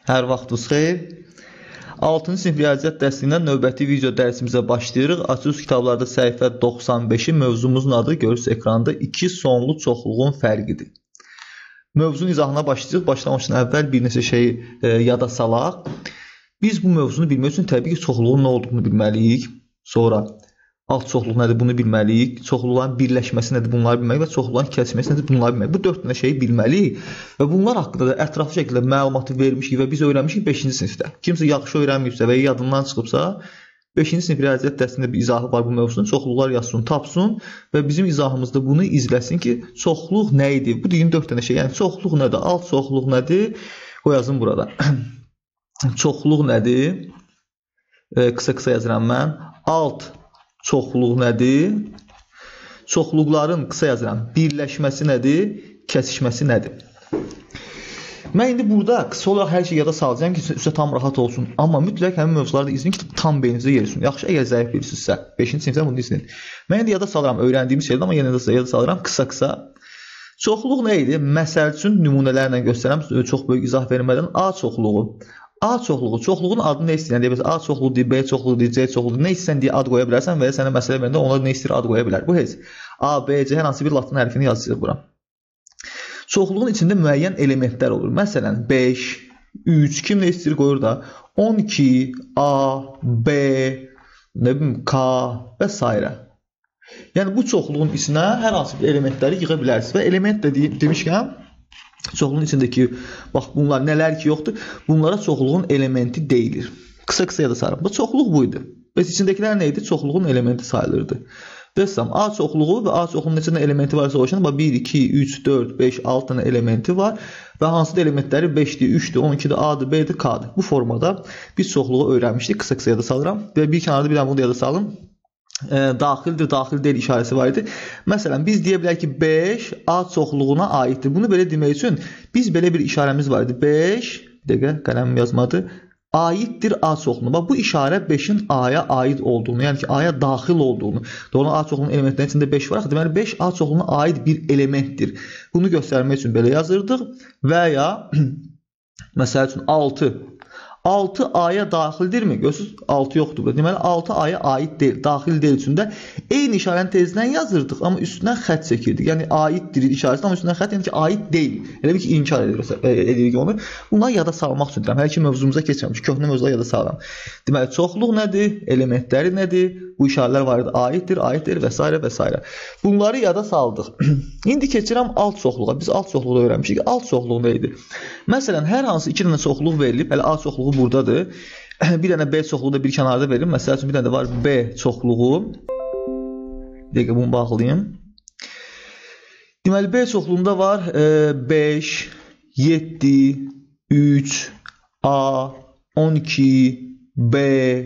Hər vaxtınız xeyir. 6-cı sinif riyaziyyat dərsindən növbəti video dərsimizə başlayırıq. Açılış kitablarda səhifə 95-i mövzumuzun adı görürsünüz ekranda iki sonlu çoxluğun fərqidir. Mövzunun izahına başlayacağıq. Başlamışdan əvvəl bir neçə şeyi yada salaq. Biz bu mövzunu bilmək üçün təbii ki, çoxluğun nə olduğunu bilməliyik. Sonra alt çoxluq nədir, bunu bilməliyik. Çoxluqların birləşməsi nədir, bunları bilməliyik və çoxluqların kəsməsi nədir, bunları bilməliyik. Bu 4 dənə şeyi bilməliyik və bunlar haqqında da ətraflı şəkildə məlumatı vermişik və biz öyrənmişik 5-ci sinifdə. Kimsə yaxşı öyrənməyibsə və yadından çıxıbsa, 5-ci sinif riyaziyyat dərsində bir izahı var bu mövzunun. Çoxluqlar yazsın, tapsın və bizim izahımızda bunu izləsin ki, çoxluq nə idi? Bu deyin 4 dənə şey. Yəni çoxluq nədir, alt çoxluq nədir? Qoyazım burada. Çoxluq nədir? Qısa yazıram mən. Alt çoxluq nədir? Çoxluqların qısa yazıram. Birləşməsi nədir? Kəsişməsi nədir? Mən indi burada qısa olaraq hər şey yada salacağım ki, üstə tam rahat olsun. Amma mütləq həmin mövzuları da izləyin ki, tam beyninizə yerləşsin. Yaxşı, əgər zəif bilirsinizsə, 5-ci sinifdən bunu izləyin. Mən indi yada salıram, öyrəndiyimiz şeydir, amma yenə də yada salıram qısa. Çoxluq nə idi? Məsəl üçün nümunələrlə göstərəm, çox böyük izah vermədən. A çoxluğu. A çoxluğu, çoxluğun adını nə istəyirsən deyə bilərsən. A çoxluğu deyir, B çoxluğu deyir, C çoxluğu, nə istəyirsən deyə ad qoya bilərsən və ya sənə məsələ verəndə onlar nə istəyir ad qoya bilər. Bu heç. A, B, C hər hansı bir latın hərfini yazacağıq bura. Çoxluğun içində müəyyən elementlər olur. Məsələn, 5, 3, kim nə istəyir qoyur da 12, A, B, nə bilim, K və s. Yəni bu çoxluğun içinə hər hansı bir elementləri yığa bilərsiniz və element də demişkən çoxluğun içindəki, bax bunlar nələr ki yoxdur, bunlara çoxluğun elementi deyilir. Qısa yada sarım. Bu çoxluq buydu. Bəs içindəkilər nə idi? Çoxluğun elementi sayılırdı. Desəm, A çoxluğu və A çoxluğunun neçə elementi varsa o 1, 2, 3, 4, 5, 6 dənə elementi var və hansı da elementləri 5-dir, 3-dür, 12-dir, A-dır, B-dir, K-dır. Bu formada biz çoxluğu öyrənmişdik. Qısa yada salıram və bir kənarda bir dənə bunu da yada salın. Daxildir, daxil deyil işarəsi var idi. Məsələn, biz deyə bilərik ki, 5 A çoxluğuna aiddir. Bunu belə demək üçün biz belə bir işarəmiz var idi. 5, bir dəqiqə, qələmim yazmadı. Aiddir A çoxluğuna. Bax, bu işarə 5-in A-ya aid olduğunu, yəni ki, A-ya daxil olduğunu. Doğrudan A çoxluğunun elementlərinin içində 5 var. Deməli, 5 A çoxluğuna aid bir elementdir. Bunu göstərmək üçün belə yazırdıq və ya məsəl üçün 6. 6 A-ya daxildirmi? Görürsünüz, 6 yoxdur burada. Deməli, 6 A-ya aid deyil, daxil deyil üçündə eyni işarəni tezindən yazırdıq, amma üstündən xətt çəkirdik. Yəni, aiddir işarəsi, amma üstündən xətt, yəni ki, aid deyil. Elə bir ki, inkar edirik onu. Bunları yada salmaq üçün deyirəm. Hər ki, mövzumuza keçməmiş, köhnə mövzuları yada salıram. Deməli, çoxluq nədir? Elementləri nədir? Bu işarələr var idi. Aiddir və s. və s. Bunları yada saldıq. İndi keçirəm alt çoxluğa. Biz alt çoxluğu öyrənmişik. Alt çoxluq nə idi? Məsələn, hər hansı iki dənə çoxluq verilib, hələ A çoxluğu buradadır. Bir dənə B çoxluğu da bir kənarda verir. Məsəl üçün bir dənə də var B çoxluğu. Bir dəqiqə bunu bağlayayım. Deməli B çoxluğunda var 5, 7, 3, A, 12, B,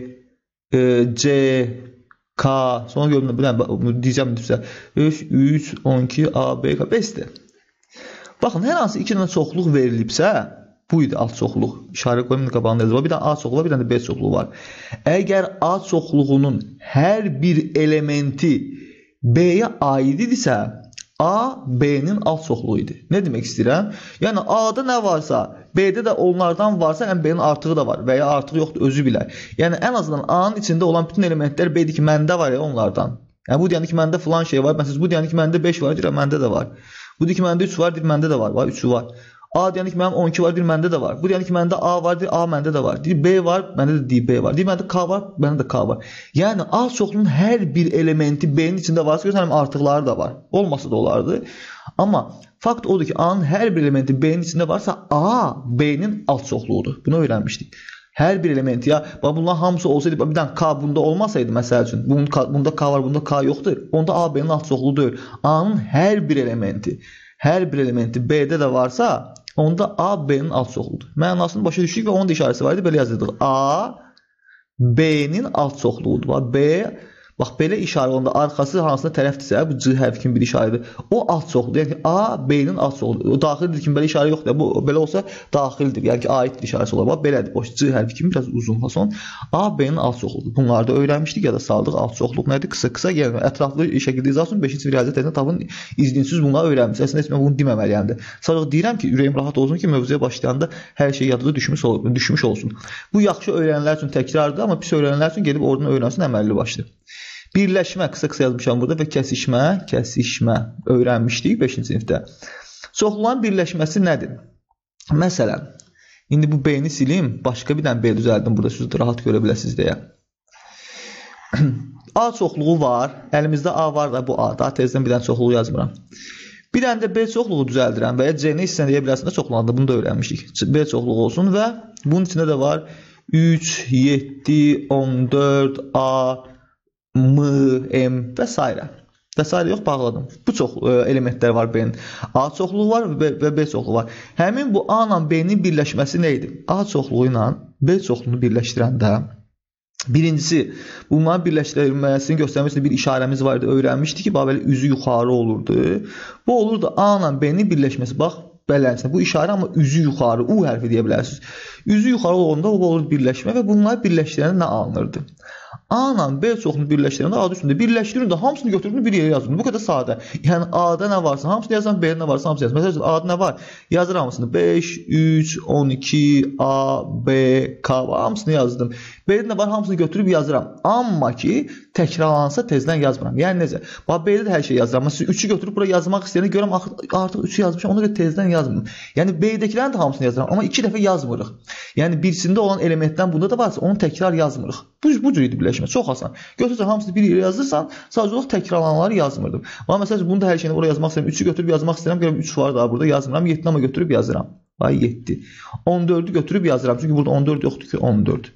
C, K. Sonra görün bir dənə deyəcəm sizə. 3, 12, A, B, K. 5-dir. Baxın, hər hansı iki dənə çoxluq verilibsə, bu idi alt çoxluq. İşarə qoyum qabağında yazılır. Bir dənə A çoxluğu var, bir dənə B çoxluğu var. Əgər A çoxluğunun hər bir elementi B-yə aid idisə, A B-nin alt çoxluğu idi. Nə demək istəyirəm? Yəni A-da nə varsa, B-də də onlardan varsa, yəni B-nin artığı da var və ya artığı yoxdur, özü bilər. Yəni ən azından A-nın içində olan bütün elementlər B-dir ki, məndə var ya onlardan. Yəni bu deyəndə ki, məndə filan şey var. Məsələn, bu deyəndə ki, məndə 5 var, deyirəm, məndə də var. Bu deyir ki, məndə 3 var, deyir, məndə də var, 3'ü var. A deyəndə ki, mənim 12 var, deyir, məndə də var. Bu deyəndə ki, məndə A var, deyir, A məndə də var. Deyir, B var, məndə də deyir, B var. Deyir, məndə K var, məndə də K var. Yəni, A çoxluğunun hər bir elementi B-nin içində varsa, görürsən, artıqları da var. Olmasa da olardı. Amma fakt odur ki, A-nın hər bir elementi B-nin içində varsa, A B-nin alt çoxluğudur. Bunu öyrənmişdik. Hər bir element ya, bunlar hamısı olsaydı, bir dənə K bunda olmasaydı, məsəl üçün, bunda K var, bunda K yoxdur. Onda A B-nin alt çoxluğu deyil. A-nın hər bir elementi B-də də varsa, onda A B-nin alt çoxluğudur. Mənasını başa düşdük və onun da işarəsi var idi, belə yazırdıq. A B-nin alt çoxluğudur. B, Bax belə işarə olanda arxası hansına tərəfdirsə, bu C hərfi kimi bir işarədir. O alt çoxludur. Yəni A, B-nin alt çoxludur. O daxildir kimi belə işarə yoxdur. Bu belə olsa daxildir. Yəni ki, aiddir işarəsi olar. Bax belədir. Boş C hərfi kimi biraz uzun fason. A, B-nin alt çoxludur. Bunları da öyrənmişdik ya da saldıq. Alt çoxluq nədir? Qısa-qısa gəlmə. Ətraflı şəkildə izah olsun. 5-ci riyaziyyat testində tapın izinsiz bunları öyrənmişsiniz. Əslində heç mən bunu deməməliyəm. Sadəcə deyirəm ki, ürəyim rahat olsun ki, mövzuya başlayanda hər şey yadınıza düşmüş olsun. Bu yaxşı öyrənənlər üçün təkrardır, amma pis öyrənənlər üçün gedib oradan öyrənsin, əməlli başlı. Birləşmə, qısa-qısa yazmışam burada və kəsişmə öyrənmişdik 5-ci sinifdə. Çoxluğun birləşməsi nədir? Məsələn, indi bu B-ni silim, başqa bir dənə B düzəldim burada, siz rahat görə biləsiniz deyə. A çoxluğu var, əlimizdə A var da bu A, daha tezdən bir dənə çoxluğu yazmıram. Bir dənə də B çoxluğu düzəldirəm və ya C-ni istəyən deyə bilərsiniz də çoxluğunda, bunu da öyrənmişdik. B çoxluğu olsun və bunun içində də var 3, 7, 14, A, M, M və s. Və s. yox, bağladım. Bu çox elementlər var B-nin. A çoxluğu var və B çoxluğu var. Həmin bu A ilə B-nin birləşməsi nə idi? A çoxluğu ilə B çoxluğunu birləşdirəndə birincisi, bunların birləşdirilməsini göstərməsində bir işarəmiz var idi. Öyrənmişdik ki, belə üzü yuxarı olurdu. Bu olurdu A ilə B-nin birləşməsi. Bax, belənsin. Bu işarə amma üzü yuxarı, U hərfi deyə bilərsiniz. Üzü yuxarı olanda bu olur birləşmə və bunları birləşdirəndə nə alınırdı? A ilə B çoxluğunu birləşdirəndə adı üstündə birləşdirin də hamısını götürüb bir yerə yazın. Bu qədər sadə. Yəni A-da nə varsa hamısını yazan, B-də nə varsa hamısını yazın. Məsələn, A-da nə var? Yazır hamısını. 5, 3, 12, A, B, K hamısını yazdım. B-də nə var? Hamısını götürüb yazıram. Amma ki, təkrarlansa tezdən yazmıram. Yəni necə? Bax, B-də də hər şey yazıram. Məsələn, 3-ü götürüb bura yazmaq istəyəndə görəm artıq 3-ü yazmışam, ona görə tezdən yazmıram. Yəni B-dəkilərin də hamısını yazıram, amma 2 dəfə yazmırıq. Yəni birisində olan elementdən bunda da varsa, onu təkrar yazmırıq. Bu cür idi birləşmə. Çox asan. Götürsən hamısını bir yerə yazırsan, sadəcə olaraq təkrarlananları yazmırdım. Amma məsələn, bunu da hər şeyini oraya yazmaq istəyirəm. 3-ü götürüb yazmaq istəyirəm. Görəm 3 var da burada yazmıram. 7-ni amma götürüb yazıram. Ay 7. 14-ü götürüb yazıram. Çünki burada 14 yoxdur ki, 14.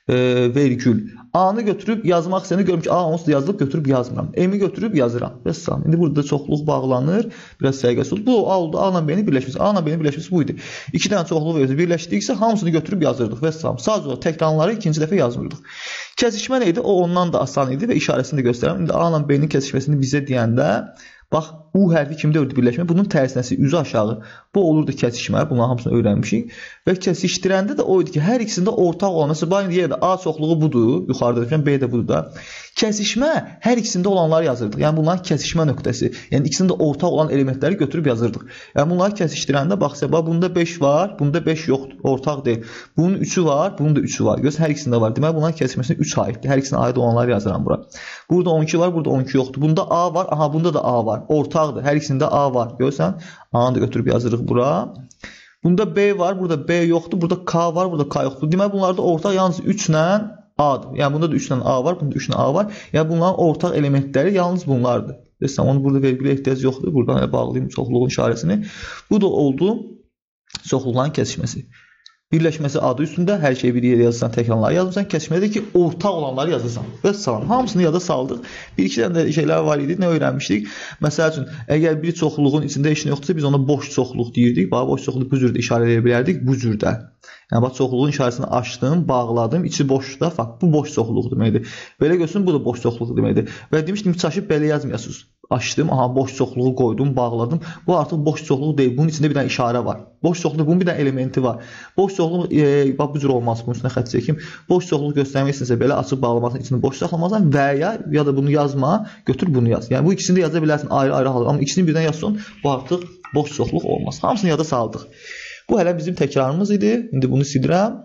Vergül. A-nı götürüb yazmaq istəyəndə görürüm ki, A onsuz da yazılıb götürüb yazmıram. M-i götürüb yazıram. Vəssalam. İndi burada çoxluq bağlanır. Biraz səliqəsiz oldu. Bu A oldu. A ilə B-nin birləşməsi. A ilə B-nin birləşməsi bu idi. 2 dənə çoxluq birləşdiksə hamısını götürüb yazırdıq. Vəssalam. Sadəcə olaraq təkrarları ikinci dəfə yazmırdıq. Kəsişmə nə idi? O ondan da asan idi və işarəsini də göstərəm. İndi A ilə B-nin kəsişməsini bizə deyəndə bax, U hərfi kimdə ördü birləşmə? Bunun tərsinəsi üzü aşağı. Bu olurdu kəsişmə. Bunların hamısını öyrənmişik. Və kəsişdirəndə də o idi ki, hər ikisində ortaq olan. Məsələn, bax, indi yerdə A çoxluğu budur. Yuxarıda demişəm, B də budur da. Kəsişmə hər ikisində olanları yazırdıq. Yəni bunların kəsişmə nöqtəsi. Yəni ikisində ortaq olan elementləri götürüb yazırdıq. Yəni bunları kəsişdirəndə baxsa, bax bunda 5 var, bunda 5 yoxdur, ortaq deyil. Bunun 3-ü var, bunun da 3-ü var. Görürsən, hər ikisində var. Deməli bunların kəsişməsinə 3 aiddir. Hər ikisinə aid olanları yazıram bura. Burada 12 var, burada 12 yoxdur. Bunda A var, aha bunda da A var. Ortaqdır. Hər ikisində A var. Görürsən, A-nı da götürüb yazırıq bura. Bunda B var, burada B yoxdur, burada K var, burada K yoxdur. Deməli bunlarda ortaq yalnız 3 ilə A-dır. Yəni bunda da 3 ilə A var, bunda 3 ilə A var. Yəni bunların ortaq elementləri yalnız bunlardır. Desəm onu burada vergilə ehtiyac yoxdur. Buradan bağlayayım çoxluğun işarəsini. Bu da oldu çoxluqların kəsişməsi. Birləşməsi adı üstündə hər şeyi bir yerə yazırsan, təkrarları yazırsan. Kəsişmədə ki, ortaq olanları yazırsan. Və salam. Hamısını yada saldıq. Bir-iki dənə də şeylər var idi. Nə öyrənmişdik? Məsəl üçün, əgər bir çoxluğun içində heç nə yoxdursa, biz ona boş çoxluq deyirdik. Bax, boş çoxluq bu cürdə işarə edə bilərdik. Bu cürdə. Yəni, bax, çoxluğun işarəsini açdım, bağladım. İçi boşda, bax, bu boş çoxluq deməkdir. Belə görsün, bu da boş çoxluq deməkdir. Və demişdim, çaşıb belə yazmayasınız. Açdım, aha, boş çoxluğu qoydum, bağladım. Bu artıq boş çoxluq deyil. Bunun içində bir dənə işarə var. Boş çoxluq, bunun bir dənə elementi var. Boş çoxluq, bax, bu cür olmaz. Bunun üstünə xətt çəkim. Boş çoxluq göstərmək istəyirsə belə açıb bağlamazsan, içini boş saxlamazsan və ya da bunu yazma, götür bunu yaz. Yəni, bu ikisini də yaza bilərsin ayrı-ayrı halda. Amma ikisini birdən yazsan, bu artıq boş çoxluq olmaz. Hamısını yada saldıq. Bu hələ bizim təkrarımız idi. İndi bunu silirəm.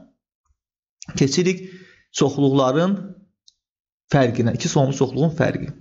Keçirik çoxluqların fərqinə. İki sonlu çoxluğun fərqi.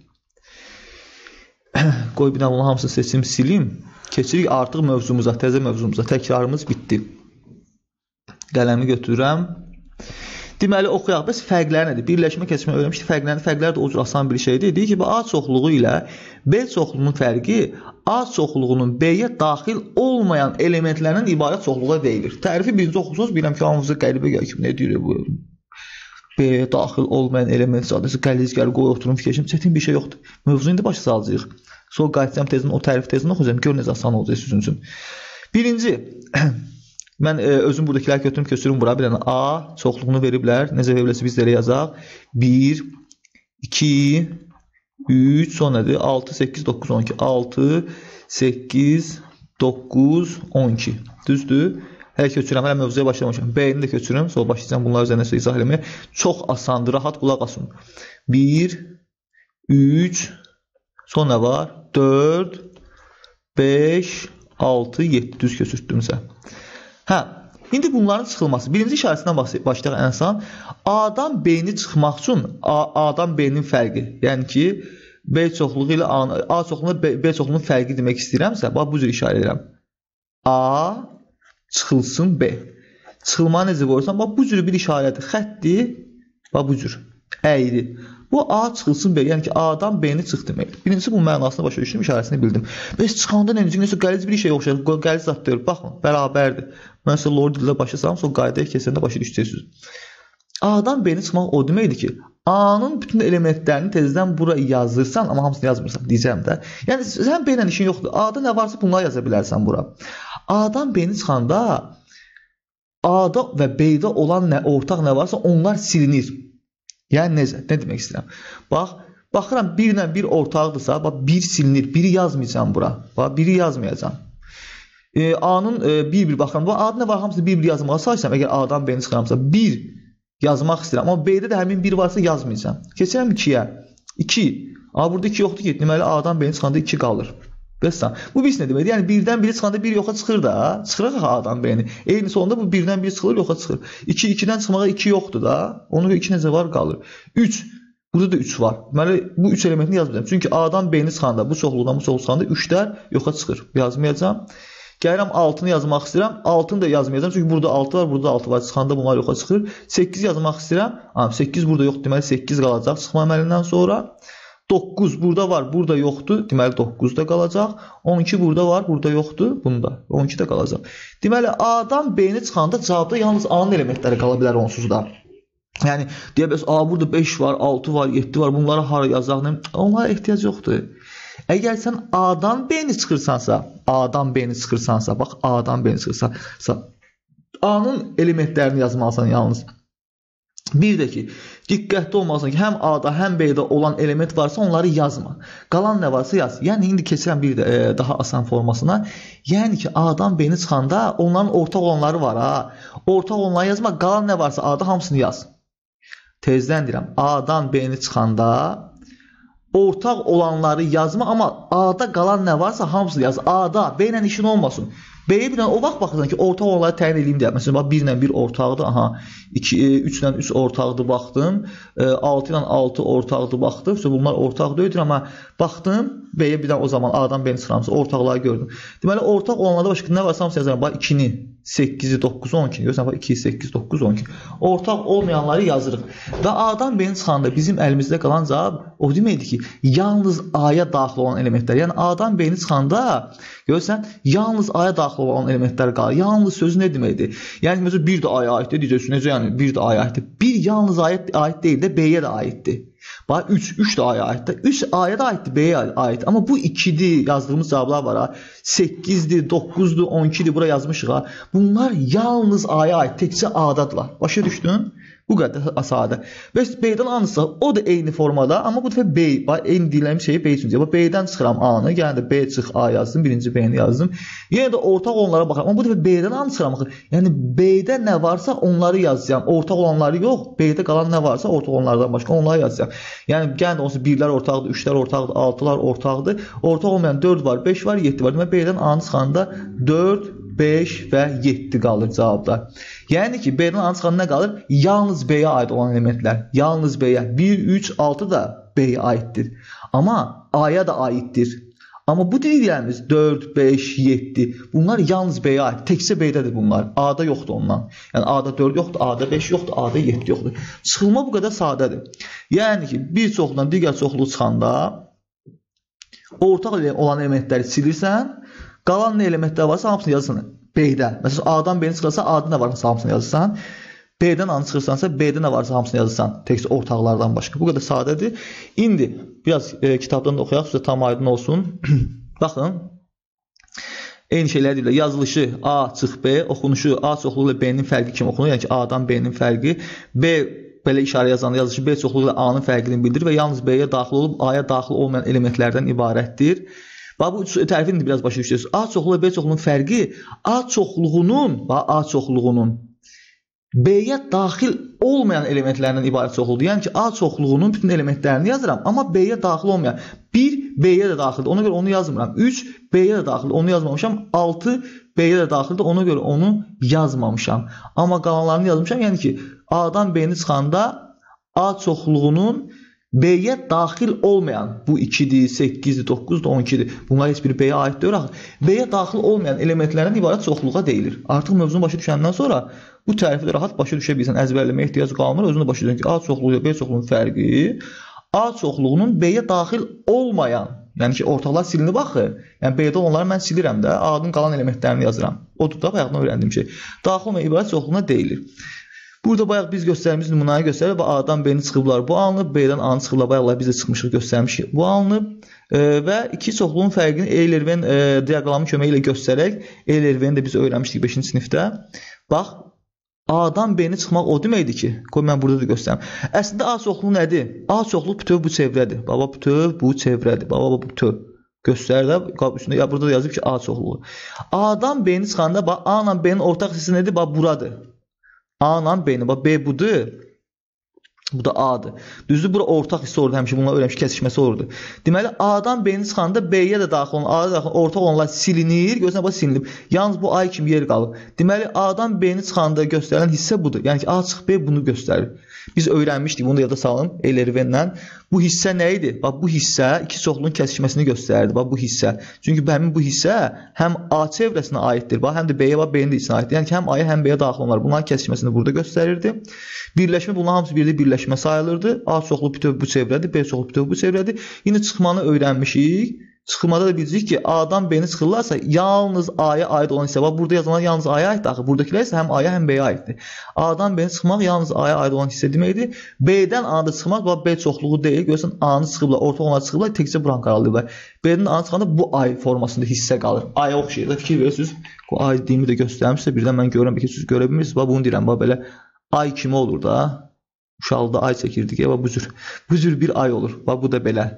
Qoy bir dənə bunun hamısını seçim, silim. Keçirik artıq mövzumuza, təzə mövzumuza. Təkrarımız bitdi. Qələmi götürürəm. Deməli, oxuyaq. Bəs fərqləri nədir? Birləşmə, kəsişmə öyrənmişdik. Fərqlər də o cür asan bir şeydir. Deyir ki, A çoxluğu ilə B çoxluğunun fərqi A çoxluğunun B-yə daxil olmayan elementlərinin ibarət çoxluğa deyilir. Tərifi birinci oxusunuz, bilirəm ki, hamınızı qəribə gəlir ki, nə deyir bu? B-yə daxil olmayan element sadəsi qəliz gəlir, qoy oturun fikirləşim. Çətin bir şey yoxdur. Mövzu indi başa salacağıq. Sonra qayıtacağım tezdən o tərif tezdən oxuyacağım. Gör necə asan olacaq sizin üçün. Birinci, mən özüm buradakiləri götürüm, köçürüm bura. Bir dənə A çoxluğunu veriblər. Necə veriblərsə biz də elə yazaq. 1, 2, 3 son nədir? 6, 8, 9, 12. 6, 8, 9, 12. Düzdür? Hələ köçürəm, hələ mövzuya başlamışam. B-ni də köçürüm, sonra başlayacağım bunlar üzərində izah eləməyə. Çox asandır, rahat qulaq asın. 1, 3, son nə var? 4, 5, 6, 7 düz köçürtdümsə. Hə, indi bunların çıxılması. Birinci işarəsindən başlayaq ən son. A-dan B-ni çıxmaq üçün A-dan B-nin fərqi. Yəni ki, B çoxluğu ilə A çoxluğuna B çoxluğunun fərqi demək istəyirəmsə, bax bu cür işarə edirəm. A çıxılsın B. Çıxılma necə qoyursan? Bax bu cür bir işarədir. Xətdir. Bax bu cür. Əyri. Bu A çıxılsın B. Yəni ki, A-dan B-ni çıx demək. Birincisi bu mənasını başa düşdüm, işarəsini bildim. Bəs çıxanda necə qəliz bir şey oxşar. Qəliz zətdir. Baxın, bərabərdir. Mən sizə lor dildə başlasam, sonra qaydaya keçəndə başa düşəcəksiniz. A-dan B-ni çıxmaq o deməkdir ki, A-nın bütün elementlərini tezdən bura yazırsan, amma hamısını yazmırsan, deyəcəm də. Yəni, sən B ilə işin yoxdur. A-da nə varsa bunları yaza bilərsən bura. A-dan B-ni çıxanda A-da və B-də olan ortaq nə varsa onlar silinir. Yəni necə? Nə demək istəyirəm? Bax, baxıram 1 ilə 1 ortaqdırsa, bax 1 silinir. 1-i yazmayacam bura. Bax 1-i yazmayacam. A-nın 1-1 baxıram. Bax A-da nə var? Hamısı 1-1 yazmağa çalışsam, əgər A-dan B-ni çıxıramsa 1 yazmaq istəyirəm. Amma B-də də həmin 1 varsa yazmayacam. Keçirəm 2-yə. 2. A, burada 2 yoxdur ki, deməli A-dan B-ni çıxanda 2 qalır. Bəs bu biz nə deməkdir? Yəni 1-dən 1 çıxanda 1 yoxa çıxır da. Çıxırıq A-dan B-ni. Eyni sonunda bu 1-dən 1 çıxılır, yoxa çıxır. 2-2-dən çıxmağa 2 yoxdur da. Ona görə 2 necə var? Qalır. 3. Burada da 3 var. Deməli, bu 3 elementini yazmayacam. Çünki A-dan B-ni çıxanda, bu çoxluqdan bu çoxluq çıxanda 3-lər yoxa çıxır. Yazmayacam. Gəlirəm 6-nı yazmaq istəyirəm. 6-nı da yazmayacam. Çünki burada 6 var, burada 6 var. Çıxanda bunlar yoxa çıxır. 8 yazmaq istəyirəm. 8 burada yoxdur. Deməli 8 qalacaq çıxma əməlindən sonra. 9 burada var, burada yoxdur. Deməli 9 da qalacaq. 12 burada var, burada yoxdur. Bunda 12 də qalacaq. Deməli A-dan B-ni çıxanda cavabda yalnız A-nın elementləri qala bilər onsuz da. Yəni deyə bəs A burada 5 var, 6 var, 7 var. Bunları hara yazaq? Onlara ehtiyac yoxdur. Əgər sən A-dan B-ni çıxırsansa, bax A-dan B-ni çıxırsansa, A-nın elementlərini yazmalısan yalnız. Bir də ki, diqqətli olmalısan ki, həm A-da, həm B-də olan element varsa onları yazma. Qalan nə varsa yaz. Yəni indi keçirəm bir də daha asan formasına. Yəni ki, A-dan B-ni çıxanda onların ortaq olanları var ha. Ortaq olanları yazma, qalan nə varsa A-da hamısını yaz. Tezdən deyirəm, A-dan B-ni çıxanda ortaq olanları yazma, amma A-da qalan nə varsa hamısını yaz. A-da B ilə işin olmasın. B-yə bir dənə o vaxt baxırsan ki, ortaq olanları təyin edeyim deyə. Məsələn, 1 ilə 1 ortaqdır. Aha, 3 ilə 3 ortaqdır, baxdım. 6 ilə 6 ortaqdır, baxdım. Bunlar ortaq deyildir, amma baxdım. B-yə bir dənə o zaman A-dan B-ni çıxıramsa ortaqları gördüm. Deməli, ortaq olanlarda başqa nə varsa hamısı yazarım. Bax, 2-ni, 8-i, 9-u, 12-ni. Görürsən, bax, 2, 8, 9, 12. Ortaq olmayanları yazırıq. Və A-dan B-ni çıxanda bizim əlimizdə qalan cavab o deməkdir ki, yalnız A-ya daxil olan elementlər. Yəni, A-dan B-ni çıxanda, görürsən, yalnız A-ya daxil olan elementlər qalır. Yalnız sözü nə deməkdir? Yəni, məsələn, bir də A-ya aiddir, deyəcəksin, necə yəni, bir də A-ya aiddir. Bir yalnız A-ya aid deyil də, B-yə də aiddir. Bax, 3 də A-ya aiddir. 3 A-ya da aiddir, B-yə aid. Amma bu 2-dir, yazdığımız cavablar var ha. 8-dir, 9-dur, 12-dir, bura yazmışıq ha. Bunlar yalnız A-ya aid, təkcə A-dadırlar. Başa düşdün? Bu qədər sadə. Və B-dən A-nısa, o da eyni formada, amma bu dəfə B, eyni deyilən şeyi B üçün deyir. B-dən çıxıram A-nı, yəni də B çıx A yazdım, birinci B-ni yazdım. Yenə də ortaq onlara baxıram, amma bu dəfə B-dən A-nı çıxıram. Yəni B-də nə varsa onları yazacağım. Ortaq olanları yox, B-də qalan nə varsa ortaq onlardan başqa onları yazacağım. Yəni gələn də olsa 1-lər ortaqdır, 3-lər ortaqdır, 6-lar ortaqdır. Ortaq olmayan 4 var, 5 var, 7 var. Demək B-dən A-nı çıxanda 4, 5 və 7 qalır cavabda. Yəni ki, B-dən A-nı çıxanda nə qalır? Yalnız B-yə aid olan elementlər. Yalnız B-yə. 1, 3, 6 da B-yə aiddir. Amma A-ya da aiddir. Amma bu deyillərimiz 4, 5, 7 bunlar yalnız B-yə aid. Təkcə B-dədir bunlar. A-da yoxdur ondan. Yəni A-da 4 yoxdur, A-da 5 yoxdur, A-da 7 yoxdur. Çıxılma bu qədər sadədir. Yəni ki, bir çoxluqdan digər çoxluq çıxanda ortaq olan elementləri silirsən, qalan nə elementlər varsa hamısını yazırsan B-də. Məsələn, A-dan B-ni çıxırsa, A-da nə varsa hamısını yazırsan. B-dən A-nı çıxırsansa, B-də nə varsa hamısını yazırsan. Təkcə ortaqlardan başqa. Bu qədər sadədir. İndi biraz kitabdan da oxuyaq, sizə tam aydın olsun. Baxın. Eyni şeylər deyirlər. Yazılışı A çıx B, oxunuşu A çoxluğu ilə B-nin fərqi kimi oxunur. Yəni ki, A-dan B-nin fərqi. B belə işarə yazanda yazılır ki, B çoxluğu ilə A-nın fərqini bildirir və yalnız B-yə daxil olub A-ya daxil olmayan elementlərdən ibarətdir. Bax, bu tərifini biraz başa düşürsünüz. A çoxluğu ilə B çoxluğunun fərqi A çoxluğunun B-yə daxil olmayan elementlərdən ibarət çoxluğudur. Yəni ki, A çoxluğunun bütün elementlərini yazıram, amma B-yə daxil olmayan. 1 B-yə də daxildir, ona görə onu yazmıram. 3 B-yə də daxildir, onu yazmamışam. 6 B-yə də daxildir, ona görə onu yazmamışam. Amma qalanlarını yazmışam. Yəni ki, A-dan B-ni çıxanda A çoxluğunun B-yə daxil olmayan, bu 2-dir, 8-dir, 9-dir, 12-dir. Bunlar heç biri B-yə aid deyil. B-yə daxil olmayan elementlərdən ibarət çoxluğa deyilir. Artıq mövzunu başa düşəndən sonra bu tərifi də rahat başa düşə bilirsən. Əzbərləməyə ehtiyac qalmır. Özünü başa düşürsən ki, A çoxluğu ilə B çoxluğunun fərqi A çoxluğunun B-yə daxil olmayan, yəni ki, ortaqlar silinib baxı. Yəni B-də olanları mən silirəm də, A-nın qalan elementlərini yazıram. Odur da bayaqdan öyrəndiyim şey. Daxil olmayan ibarət çoxluğuna deyilir. Burada bayaq biz göstərimiz nümunayı göstərir və A-dan B-ni çıxıblar, bu alınıb, B-dən A-nı çıxıblar, bayaqlar biz də çıxmışıq, göstərmişik. Bu alınıb və iki çoxluğun fərqini Euler-Venn diaqramı köməyi ilə göstərək. Euler-Venn də biz öyrənmişdik 5-ci sinifdə. Bax, A-dan B-ni çıxmaq o deməkdir ki, qoy mən burada da göstərim. Əslində A çoxluğu nədir? A çoxluğu bütöv bu çevrədir. Baba, bütöv bu çevrədir. Baba, bütöv. Göstərir də, üstündə burada da yazıb ki, A çoxluğu. A-dan B-ni çıxanda, bax, A ilə B-nin ortaq hissəsi nədir? Bax, buradır. A ilə B-ni, bax, B budur. Bu da A-dır. Düzdür, bura ortaq hissə olurdu, həmişə bunlar öyrənmiş kəsişməsi olurdu. Deməli, A-dan B-ni çıxanda B-yə də daxil olan, A-da daxil ortaq olanlar silinir. Görürsən, bax, silinib. Yalnız bu A kimi yer qalır. Deməli, A-dan B-ni çıxanda göstərilən hissə budur. Yəni ki, A çıx B bunu göstərir. Biz öyrənmişdik, bunu da yada salın, Euler-Venn-lə. Bu hissə nə idi? Bax, bu hissə iki çoxluğun kəsişməsini göstərirdi. Bax, bu hissə. Çünki həmin bu hissə həm A çevrəsinə aiddir, bax, həm də B-yə, bax, B-nin də içinə aiddir. Yəni ki, həm A-ya, həm B-yə daxil olanlar. Bunların kəsişməsini burada göstərirdi. Birləşmə, bunların hamısı birdə birləşmə sayılırdı. A çoxluğu bütöv bu çevrədir, B çoxluğu bütöv bu çevrədir. Yine çıxmanı öyrənmişik. Çıxmada da biləcəyik ki, A-dan B-ni çıxırlarsa, yalnız A-ya aid olan hissə var. Burada yazılan yalnız A-ya aiddir. Axı, buradakilər isə həm A-ya, həm B-yə aiddir. A-dan B-ni çıxmaq yalnız A-ya aid olan hissə deməkdir. B-dən A-da çıxmaq, bax, B çoxluğu deyil. Görürsən, A-nı çıxıblar, ortaq olanlar çıxıblar, təkcə buranı qaralayıblar. B-dən A-nı çıxanda bu ay formasında hissə qalır. A-ya oxşayır da, fikir verirsiniz. Bu ay deyimi də göstərmişsə, birdən mən görürəm, ki, siz görə bilmirsiniz. Bax, bunu deyirəm, bax, belə ay kimi olur da. Uşaqlıqda ay çəkirdik, bax, bu cür bir ay olur. Bax, bu da belə.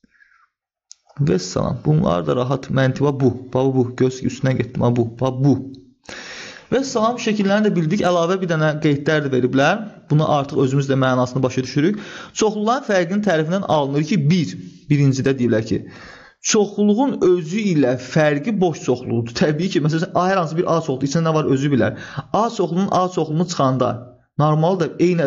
Və salam. Bunlar da rahat məntiqə bu. Bax, bu. Göz üstündən getdim. Bax, bu. Və salam şəkillərini də bildik. Əlavə bir dənə qeydlər də veriblər. Bunu artıq özümüz də mənasını başa düşürük. Çoxluğun fərqinin tərifindən alınır ki, birincidə deyirlər ki, çoxluğun özü ilə fərqi boş çoxluğudur. Təbii ki, məsələn, hər hansı bir A çoxluğu içində nə var özü bilər. A çoxluğunun A çoxluğunu çıxanda normaldır, eyni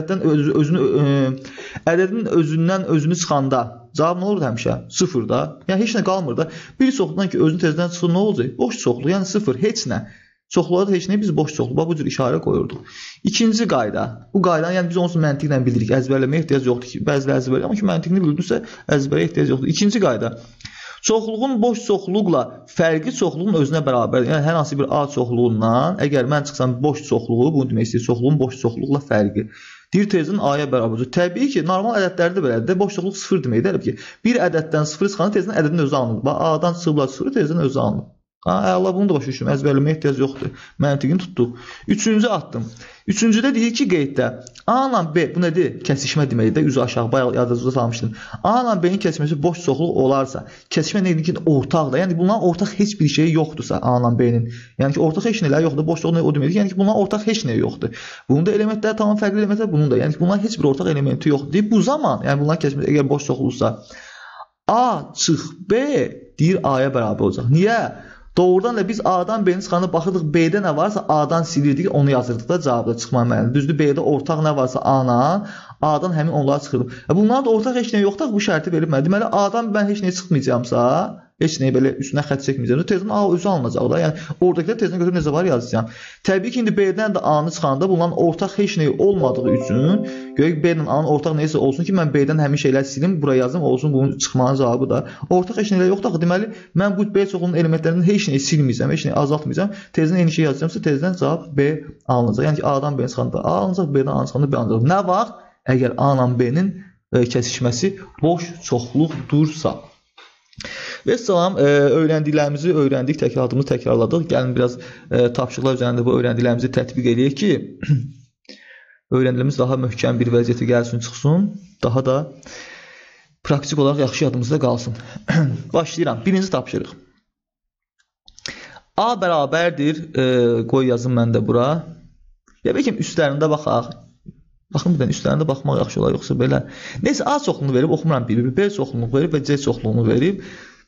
ədədin özündən özünü çıxanda cavab nə olur həmişə? 0 da. Yəni heç nə qalmır da. Bir çoxluqdan ki özünü tezdən çıxır nə olacaq? Boş çoxluq, yəni 0, heç nə. Çoxluqda heç nə biz boş çoxluq. Bax bu cür işarə qoyurduq. İkinci qayda. Bu qaydanı yəni biz onsuz məntiqlə bildirik. Əzbərləməyə ehtiyac yoxdur ki, bəziləri əzbərləyir, amma ki məntiqini bildinsə əzbərə ehtiyac yoxdur. İkinci qayda. Çoxluğun boş çoxluqla fərqi çoxluğun özünə bərabərdir. Yəni hər hansı bir A çoxluğundan, əgər mən çıxsam boş çoxluğu, bunu demək istəyir, çoxluğun boş çoxluqla fərqi. Deyir tezin A-ya bərabərdir. Təbii ki, normal ədədlərdə belədir. Boş çoxluq 0 deməkdir ki, bir ədəddən 0 çıxanda tezin ədədin özü alınır. Bax, A-dan çıxıblar 0, tezin özü alınır. Allah bunu da başa düşürüm. Əzbərləməyə ehtiyac yoxdur. Məntiqini tutduq. Üçüncü addım. Üçüncüdə deyir ki, qeyddə A ilə B, bu nədir? Kəsişmə deməkdir. Üzü aşağı, bayaq yadınızda salmışdım. A ilə B-nin kəsişməsi boş çoxluq olarsa, kəsişmə nədir ki, ortaqdır. Yəni bunların ortaq heç bir şey yoxdursa A ilə B-nin. Yəni ki, ortaq heç nələr yoxdur. Boş çoxluq o deməkdir. Yəni ki, bunların ortaq heç nə yoxdur. Bunun da elementləri tamam fərqli elementlər bunun da. Yəni ki, bunların heç bir ortaq elementi yoxdur. Deyib bu zaman, yəni bunların kəsişməsi əgər boş çoxluqsa, A çıx B deyir A-ya bərabər olacaq. Niyə? Doğrudan da biz A-dan B-ni çıxanda baxırdıq, B-də nə varsa A-dan silirdik, onu yazırdıq da cavabda çıxma mənada. Düzdür, B-də ortaq nə varsa A-dan, A-dan həmin onları çıxırdım. Bunların da ortaq heç nə yoxdur, bu şərti verib mənə. Deməli, A-dan mən heç nəyə çıxmayacağamsa, heç nəyə belə üstünə xətt çəkməyəcəm. Tezdən A özü alınacaq da. Yəni, oradakilər tezdən götürüb necə var yazacağım. Təbii ki, indi B-dən də A-nı çıxanda bunların ortaq heç nəyi olmadığı üçün, görək B-dən A-nın ortaq neysə olsun ki, mən B-dən həmin şeyləri silim, buraya yazım, olsun bunun çıxmanın cavabı da. Ortaq heç nələr yoxdur. Deməli, mən bu B çoxluğunun elementlərindən heç nəyi silməyəcəm, heç nəyi azaltmayacam. Tezdən eyni şey yazacağımsa, tezdən cavab B alınacaq. Yəni ki, A-dan B-ni çıxanda A alınacaq, B-dən A-nı çıxanda B alınacaq. Nə vaxt? Əgər A ilə B-nin kəsişməsi boş çoxluqdursa. Və salam, öyrəndiklərimizi öyrəndik, təkrarladığımızı təkrarladıq. Gəlin biraz tapşırıqlar üzərində bu öyrəndiklərimizi tətbiq edək ki, öyrəndiyimiz daha möhkəm bir vəziyyətə gəlsin, çıxsın, daha da praktik olaraq yaxşı yadımızda qalsın. Başlayıram. Birinci tapşırıq. A bərabərdir, qoy yazım mən də bura. Ya bəlkə üstlərində baxaq. Baxın bir dənə üstlərində baxmaq yaxşı olar, yoxsa belə. Neysə, A çoxluğunu verib, oxumuram bir-bir, B çoxluğunu verib və C çoxluğunu verib.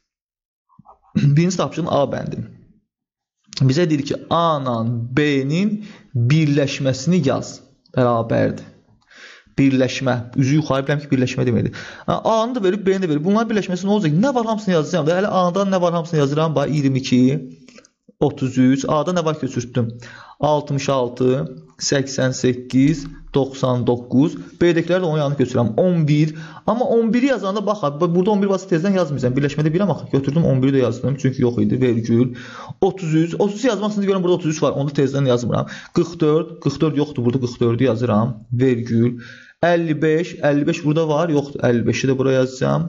Birinci tapşırığın A bəndi. Bizə deyir ki, A ilə B-nin birləşməsini yaz. Bərabərdir. Birləşmə. Üzü yuxarı biləm ki, birləşmə deməkdir. A-nı da verib, B-ni də verib. Bunların birləşməsi nə olacaq? Nə var hamısını yazacağım da. Hələ A-dan nə var hamısını yazıram. 22, 33. A-da nə var köçürtdüm? 66, 88, 99. B-dəkiləri də onun yanına köçürəm. 11. Amma 11'i yazanda baxaq. Burada 11 bası tezdən yazmayacağım. Birləşmədə biləm axı. Götürdüm 11'i də yazdım. Çünki yox idi. Vergül. 33. 33 yazmasını görürəm. Burada 33 var. Onu da tezdən yazmıram. 44. 44 yoxdur. Burada 44'ü yazıram. Vergül. 55. 55 burada var. Yoxdur. 55'i də buraya yazacağım.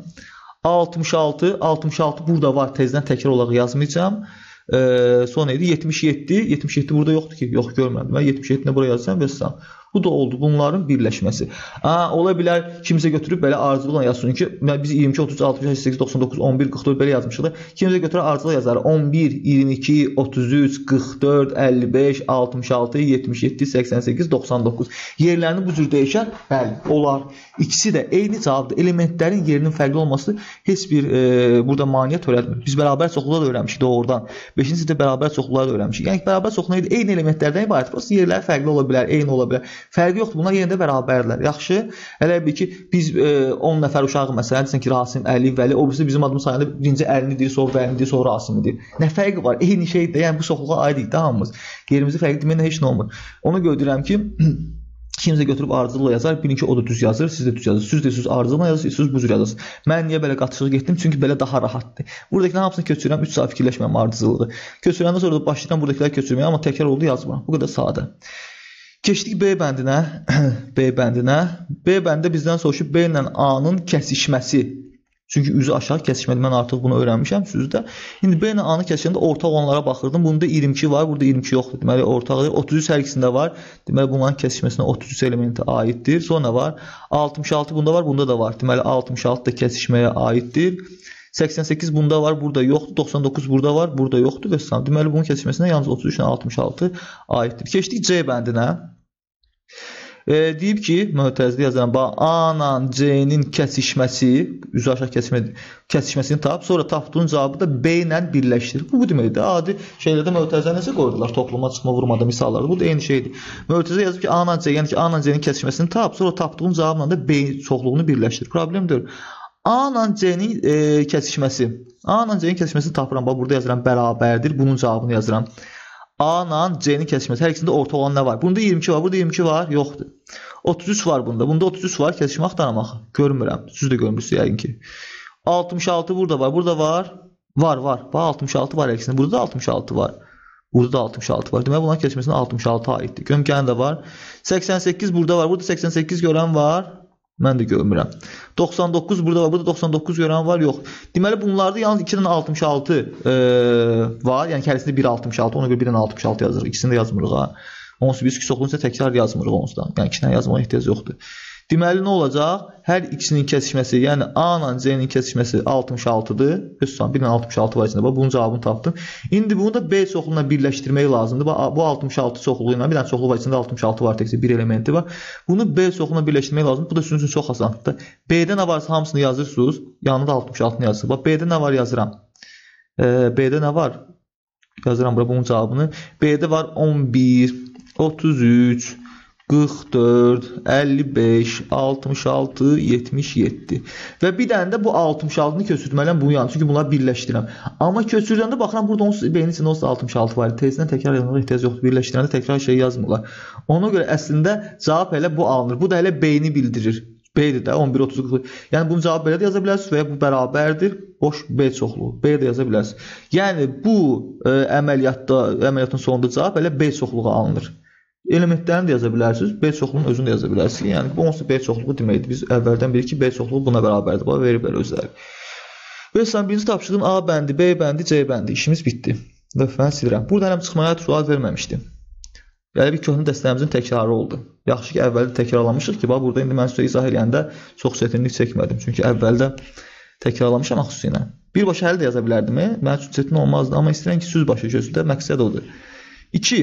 66. 66 burada var. Tezdən təkrar olaraq yazmayacağım. Son neydi? 77. 77 burada yoxdur ki. Yox, görmədim. Mən 77'ni buraya yazacağım və səsəm. Bu da oldu. Bunların birləşməsi. Ola bilər kimsə götürüb belə ardıcılıqla yazsın ki, biz 22, 33, 60, 88, 99, 11, 44 belə yazmışıq da. Kimsə götürür ardıcılıq yazar. 11, 22, 33, 44, 55, 66, 77, 88, 99. Yerlərini bu cür dəyişər. Bəli, olar. İkisi də eyni cavabdır. Elementlərin yerinin fərqli olması heç bir burada maneə törətmir. Biz bərabər çoxluğa da öyrənmişik doğrudan. 5-ci sinifdə bərabər çoxluğa da öyrənmişik. Yəni bərabər çoxluq neydi? Eyni elementlərdən ibarət. Prosta yerləri fərqli ola bilər, eyni ola bilər. Fərqi yoxdur. Bunlar yenə də bərabərdirlər. Yaxşı. Hələ bir ki biz 10 nəfər uşağı məsələn desən ki, Rasim, Əli, Vəli, o birisi bizim adımız sayında birinci Əlini deyir, sonra Vəlini deyir, sonra Rasimi deyir. Nə fərqi var? Eyni şeydir. Yəni bu çoxluğa aid deyil, hamımız. Yerimizi fərqli deməklə heç nə olmur. Onu gördürəm ki, kimsə götürüb ardıcılıqla yazar, bilin ki o da düz yazır, siz də düz yazırsınız. Siz də siz ardıcılıqla yazırsınız, siz bu cür yazırsınız. Mən niyə belə qatışıq getdim? Çünki belə daha rahatdır. Buradakilərin hamısını köçürürəm, 3 saat fikirləşməm ardıcılığı. Köçürəndən sonra da başlayıram buradakiləri köçürməyə, amma təkrar oldu yazmıram. Bu qədər sadə. Keçdik B bəndinə. B bəndinə. B bəndində bizdən soruşub B ilə A-nın kəsişməsi. Çünki üzü aşağı kəsişmədi. Mən artıq bunu öyrənmişəm sözdə. İndi B ilə A-nı kəsişəndə ortaq olanlara baxırdım. Bunda 22 var, burada 22 yoxdur. Deməli ortaqdır. 33 hər ikisində var. Deməli bunların kəsişməsinə 33 elementi aiddir. Sonra var 66 bunda var, bunda da var. Deməli 66 da kəsişməyə aiddir. 88 bunda var, burada yoxdur. 99 burada var, burada yoxdur və s. Deməli bunun kəsişməsinə yalnız 33 ilə 66 aiddir. Keçdik C bəndinə. Deyib ki, mötərizədə yazıram, A ilə C-nin kəsişməsi, üzü aşağı kəsişməsini tap, sonra tapdığın cavabı da B ilə birləşdir. Bu deməkdir. Adi şeylərdə mötərizə necə qoydular? Topluma, çıxma, vurmada misallarda. Bu da eyni şeydir. Mötərizə yazıb ki, A ilə C, yəni ki, A ilə C-nin kəsişməsini tap, sonra tapdığın cavabla da B çoxluğunu birləşdir. Problemdir. A ilə C-nin kəsişməsi. A ilə C-nin kəsişməsini tapıram. Bax, burada yazıram, bərabərdir. Bunun cavabını yazıram. A ilə C-nin kəsişməsi. Hər ikisində orta olan nə var? Bunda 22 var, burada 22 var, yoxdur. 33 var bunda. Bunda 33 var, kəsişmə axtarmaq. Görmürəm. Siz də görmürsünüz yəqin ki. 66 burada var, burada var. Var. Bax 66 var hər ikisində. Burada da 66 var. Burada da 66 var. Demək bunların kəsişməsinə 66 aiddir. Gömkəni də var. 88 burada var. Burada 88 görən var. Mən də görmürəm. 99 burada var. Burada 99 görən var. Yox. Deməli bunlarda yalnız 2 dənə 66 var. Yəni hərəsində 1.66. Ona görə 1 dənə 66 yazırıq. İkisini də yazmırıq ha. Onsuz biz çoxluğunca təkrar yazmırıq onsuzdan. Yəni 2 dənə yazmağa ehtiyac yoxdur. Deməli nə olacaq? Hər ikisinin kəsişməsi, yəni A ilə C-nin kəsişməsi 66-dır. Hüssan 1 ilə 66 var içində. Bax bunun cavabını tapdım. İndi bunu da B çoxluğuna birləşdirmək lazımdır. Bax bu 66 çoxluğu ilə bir dənə çoxluq var içində 66 var təkcə bir elementi var. Bunu B çoxluğuna birləşdirmək lazımdır. Bu da sizin üçün çox asandır. B-də nə varsa hamısını yazırsınız. Yanında 66-nı yazırsınız. Bax B-də nə var yazıram. B-də nə var? Yazıram bura bunun cavabını. B-də var 11, 33, 44, 55, 66, 77. Və bir dənə də bu 66-nı köçürtməliyəm bunun yanına. Çünki bunları birləşdirəm. Amma köçürdəndə baxıram burada B-nin içində olsa 66 var. Tezdən təkrar yazmağa ehtiyac yoxdur. Birləşdirəndə təkrar şey yazmırlar. Ona görə əslində cavab hələ bu alınır. Bu da hələ B-ni bildirir. B-dir də 11, 30, 40. Yəni bunun cavabı belə də yaza bilərsiniz və ya bu bərabərdir. Boş B çoxluğu. B də yaza bilərsiniz. Yəni bu əməliyyatın sonunda cavab hələ B çoxluğu alınır. Elementlərini də yaza bilərsiniz. B çoxluğunun özünü də yaza bilərsiniz. Yəni bu onsuz B çoxluğu deməkdir. Biz əvvəldən bilir ki, B çoxluğu buna bərabərdir. Bax veriblər özləri. Və sən birinci tapşırığın A bəndi, B bəndi, C bəndi. İşimiz bitdi. Lütfən silirəm. Burada hələm çıxmaya sual verməmişdim. Yəni bir köhnə dəstələrimizin təkrarı oldu. Yaxşı ki, əvvəldə təkrarlamışıq ki, burada indi mən sizə izah edəndə çox çətinlik çəkmədim. Çünki əvvəldə təkrarlamışam xüsusilə. Birbaşa həll də yaza bilərdim. Mənim üçün çətin olmazdı, amma istəyirəm ki, süz başı gözündə məqsəd odur. 2.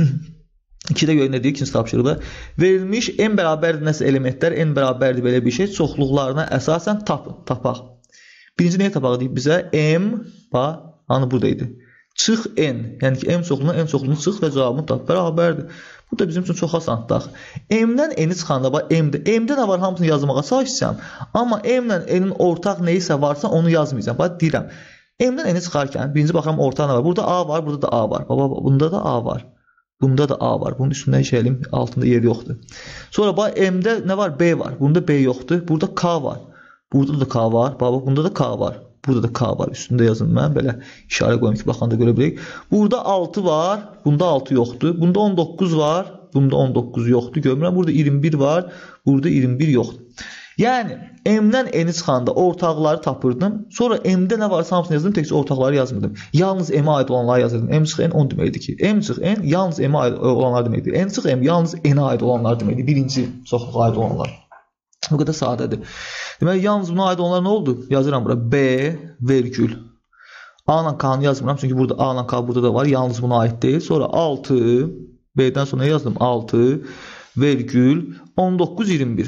2-də görə nə deyir ikinci tapşırıqda? Verilmiş n bərabərdir nəsə elementlər, n bərabərdir belə bir şey, çoxluqlarına əsasən tapaq. Birinci nəyə tapaq deyib bizə? M, hani buradaydı. Çıx n, yəni ki, m çoxluğunu çıx və cavabını tap, bərabərdir. Bu da bizim üçün çox asandır. M-dən n-i çıxanda, M-də nə var hamısını yazmağa çalışsam, amma M-lə n-in ortaq neysə varsa onu yazmayacağım. Deyirəm, M-dən n-i çıxarkən, birinci baxıram ortaq nə var? Burada A var, burada da A var. Bunda da A var. Bunda da A var. Bunun üstündən işləyelim, altında yer yoxdur. Sonra M-də nə var? B var. Bunda B yoxdur. Burada K var. Burada da K var. Bunda da K var. Burada da K var. Üstündə yazın mən. Belə işarə qoyum ki, baxanda görə bilək. Burada 6 var. Bunda 6 yoxdur. Bunda 19 var. Bunda 19 yoxdur. Görmürəm. Burada 21 var. Burada 21 yoxdur. Yəni, M-dən n-i çıxanda ortaqları tapırdım. Sonra M-də nə varsa hamısını yazdım. Təkcə ortaqları yazmırdım. Yalnız M-ə aid olanları yazırdım. M çıx n, onu deməkdir ki, M çıx n, yalnız M-ə aid olanlar deməkdir. N çıx M, yalnız N-ə aid olanlar deməkdir. Birinci çoxluğa aid olanlar. Bu qədər sadədir. Deməli, yalnız buna aid olanlar nə oldu? Yazıram bura. B, vergül. A ilə K-nı yazmıram. Çünki burada A ilə K burada da var. Yalnız buna aid deyil. Sonra 6, B-dən sonra yazdım. 6, vergül, 19, 21.